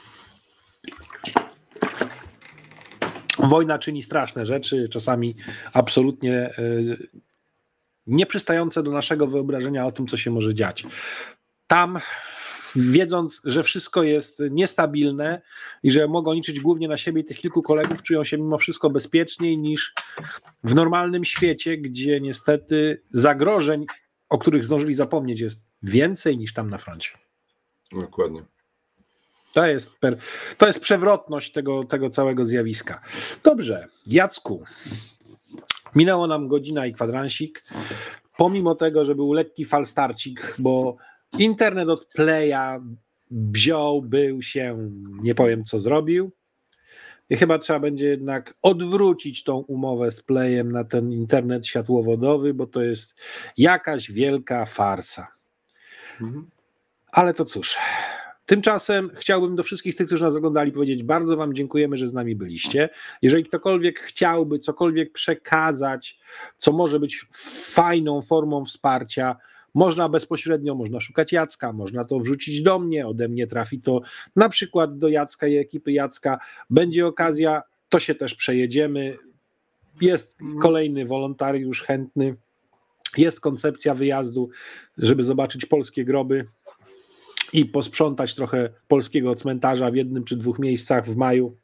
Wojna czyni straszne rzeczy, czasami absolutnie nieprzystające do naszego wyobrażenia o tym, co się może dziać. Tam, wiedząc, że wszystko jest niestabilne i że mogą liczyć głównie na siebie i tych kilku kolegów, czują się mimo wszystko bezpieczniej niż w normalnym świecie, gdzie niestety zagrożeń, o których zdążyli zapomnieć, jest więcej niż tam na froncie. Dokładnie. To jest, per, to jest przewrotność tego, tego całego zjawiska. Dobrze, Jacku, minęło nam godzina i kwadransik. Pomimo tego, że był lekki falstarcik, bo internet od Playa wziął, był się, nie powiem co zrobił. I chyba trzeba będzie jednak odwrócić tą umowę z Playem na ten internet światłowodowy, bo to jest jakaś wielka farsa. Mhm. Ale to cóż, tymczasem chciałbym do wszystkich tych, którzy nas oglądali, powiedzieć: bardzo wam dziękujemy, że z nami byliście. Jeżeli ktokolwiek chciałby cokolwiek przekazać, co może być fajną formą wsparcia, można bezpośrednio, można szukać Jacka, można to wrzucić do mnie, ode mnie trafi to na przykład do Jacka i ekipy Jacka. Będzie okazja, to się też przejedziemy. Jest kolejny wolontariusz chętny, jest koncepcja wyjazdu, żeby zobaczyć polskie groby i posprzątać trochę polskiego cmentarza w jednym czy dwóch miejscach w maju.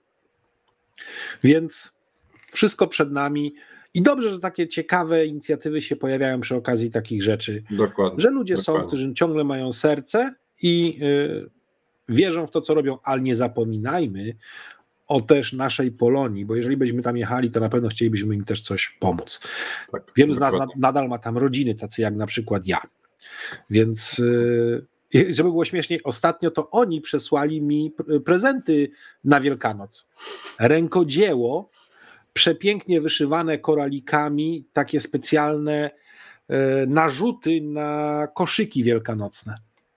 Więc wszystko przed nami. I dobrze, że takie ciekawe inicjatywy się pojawiają przy okazji takich rzeczy. Dokładnie. Że ludzie dokładnie. są, którzy ciągle mają serce i y, wierzą w to, co robią, ale nie zapominajmy o też naszej Polonii, bo jeżeli byśmy tam jechali, to na pewno chcielibyśmy im też coś pomóc. Tak, Wielu dokładnie. z nas na, nadal ma tam rodziny, tacy jak na przykład ja. Więc y, żeby było śmieszniej, ostatnio to oni przesłali mi prezenty na Wielkanoc. Rękodzieło, przepięknie wyszywane koralikami, takie specjalne e, narzuty na koszyki wielkanocne.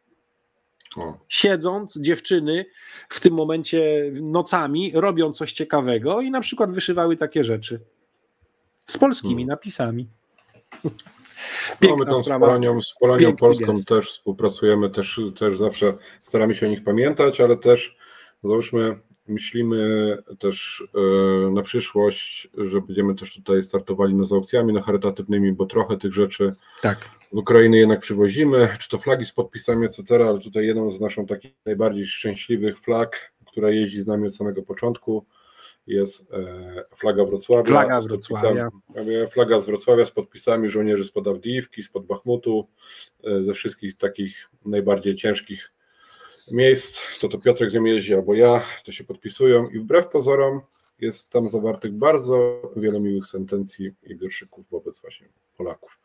O. Siedząc, dziewczyny w tym momencie nocami robią coś ciekawego i na przykład wyszywały takie rzeczy z polskimi hmm. napisami. Piękna no, my tam sprawa. Z Polonią, z Polonią Polską gest. Też współpracujemy, też, też zawsze staramy się o nich pamiętać, ale też Załóżmy, myślimy też na przyszłość, że będziemy też tutaj startowali no, z aukcjami no, charytatywnymi, bo trochę tych rzeczy tak. z Ukrainy jednak przywozimy, czy to flagi z podpisami, et cetera, ale tutaj jedną z naszą takich najbardziej szczęśliwych flag, która jeździ z nami od samego początku, jest flaga Wrocławia. Flaga Wrocławia. Flaga z Wrocławia z podpisami żołnierzy spod Awdijiwki, spod Bachmutu, ze wszystkich takich najbardziej ciężkich miejsc. To to Piotrek z nią jeździ, albo ja, to się podpisują i wbrew pozorom jest tam zawartych bardzo wiele miłych sentencji i wierszyków wobec właśnie Polaków.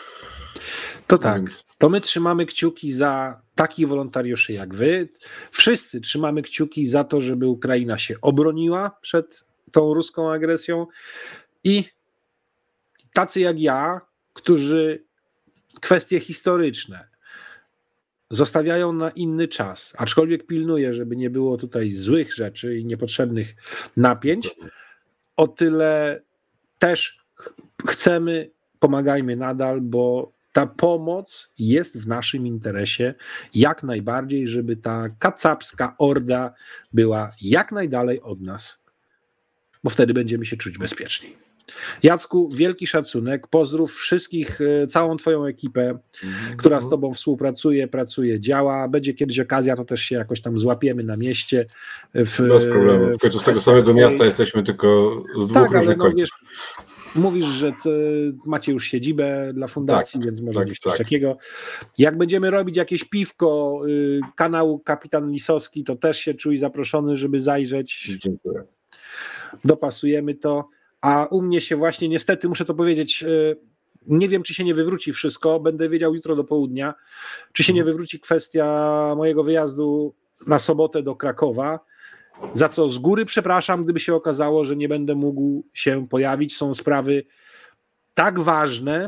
To tak, to my trzymamy kciuki za takich wolontariuszy jak wy. Wszyscy trzymamy kciuki za to, żeby Ukraina się obroniła przed tą ruską agresją i tacy jak ja, którzy kwestie historyczne zostawiają na inny czas, aczkolwiek pilnuję, żeby nie było tutaj złych rzeczy i niepotrzebnych napięć, o tyle też chcemy, pomagajmy nadal, bo ta pomoc jest w naszym interesie jak najbardziej, żeby ta kacapska orda była jak najdalej od nas, bo wtedy będziemy się czuć bezpieczni. Jacku, wielki szacunek, pozdrów wszystkich, całą twoją ekipę, mm-hmm. która z tobą współpracuje, pracuje, działa. Będzie kiedyś okazja, to też się jakoś tam złapiemy na mieście. W, Bez problemu, w końcu z tego samego miasta jesteśmy, tylko z dwóch tak, różnych no, końców. Wiesz, mówisz, że macie już siedzibę dla fundacji, tak, więc może tak, gdzieś coś tak. takiego. Jak będziemy robić jakieś piwko y, kanału Kapitan Lisowski, to też się czuj zaproszony, żeby zajrzeć. Dziękuję. Dopasujemy to. A u mnie się właśnie, niestety muszę to powiedzieć, nie wiem, czy się nie wywróci wszystko, będę wiedział jutro do południa, czy się nie wywróci kwestia mojego wyjazdu na sobotę do Krakowa, za co z góry przepraszam, gdyby się okazało, że nie będę mógł się pojawić. Są sprawy tak ważne,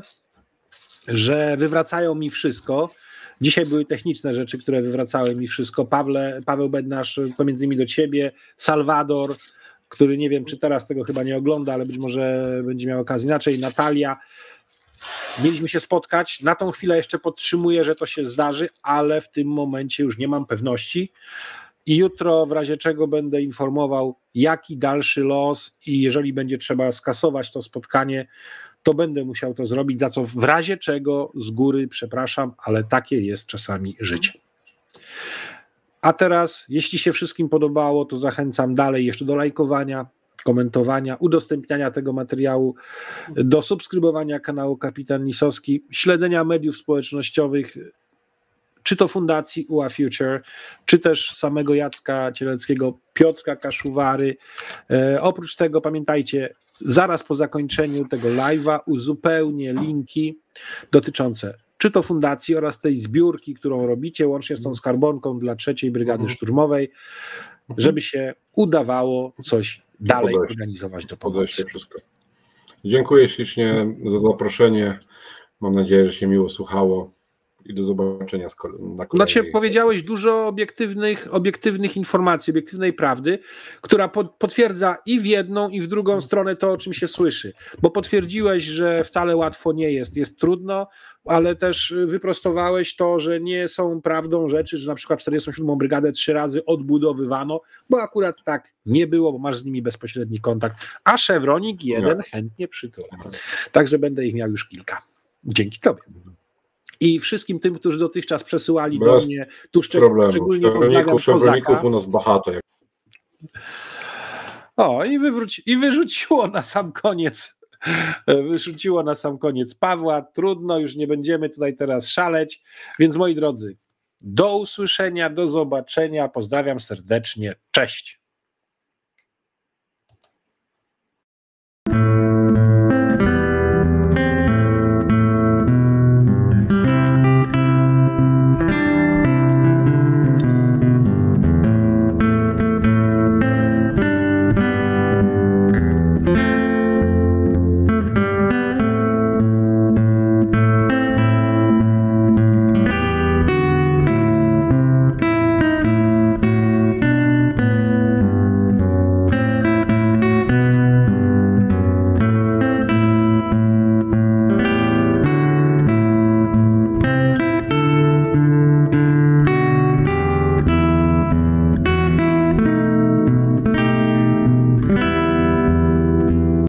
że wywracają mi wszystko. Dzisiaj były techniczne rzeczy, które wywracały mi wszystko. Pawle, Paweł Bednarz, to między innymi do ciebie, Salwador, który nie wiem, czy teraz tego chyba nie ogląda, ale być może będzie miał okazję inaczej, Natalia. Mieliśmy się spotkać, na tą chwilę jeszcze podtrzymuję, że to się zdarzy, ale w tym momencie już nie mam pewności i jutro w razie czego będę informował, jaki dalszy los i jeżeli będzie trzeba skasować to spotkanie, to będę musiał to zrobić, za co w razie czego z góry przepraszam, ale takie jest czasami życie. A teraz, jeśli się wszystkim podobało, to zachęcam dalej jeszcze do lajkowania, komentowania, udostępniania tego materiału, do subskrybowania kanału Kapitan Lisowski, śledzenia mediów społecznościowych, czy to Fundacji U A Future, czy też samego Jacka Cieleckiego, Piotrka Kaszuwary. E, oprócz tego pamiętajcie, zaraz po zakończeniu tego live'a uzupełnię linki dotyczące czy to fundacji oraz tej zbiórki, którą robicie, łącznie z tą skarbonką dla trzeciej Brygady Szturmowej, żeby się udawało coś dalej podejście. organizować do pomocy. Wszystko. Dziękuję ślicznie za zaproszenie. Mam nadzieję, że się miło słuchało i do zobaczenia na kolejnej. Znaczy, powiedziałeś dużo obiektywnych, obiektywnych informacji, obiektywnej prawdy, która pod, potwierdza i w jedną, i w drugą stronę to, o czym się słyszy. Bo potwierdziłeś, że wcale łatwo nie jest, jest trudno, ale też wyprostowałeś to, że nie są prawdą rzeczy, że na przykład czterdziestą siódmą Brygadę trzy razy odbudowywano, bo akurat tak nie było, bo masz z nimi bezpośredni kontakt, a Szewronik jeden nie. chętnie przytulę. Także będę ich miał już kilka. Dzięki tobie. I wszystkim tym, którzy dotychczas przesyłali Bez do mnie, tu szczeg- szczególnie pozdrawiam Kozaka. U nas bahato. O, i, wywróci- i wyrzuciło na sam koniec, wyrzuciło na sam koniec Pawła. Trudno, już nie będziemy tutaj teraz szaleć. Więc moi drodzy, do usłyszenia, do zobaczenia. Pozdrawiam serdecznie. Cześć.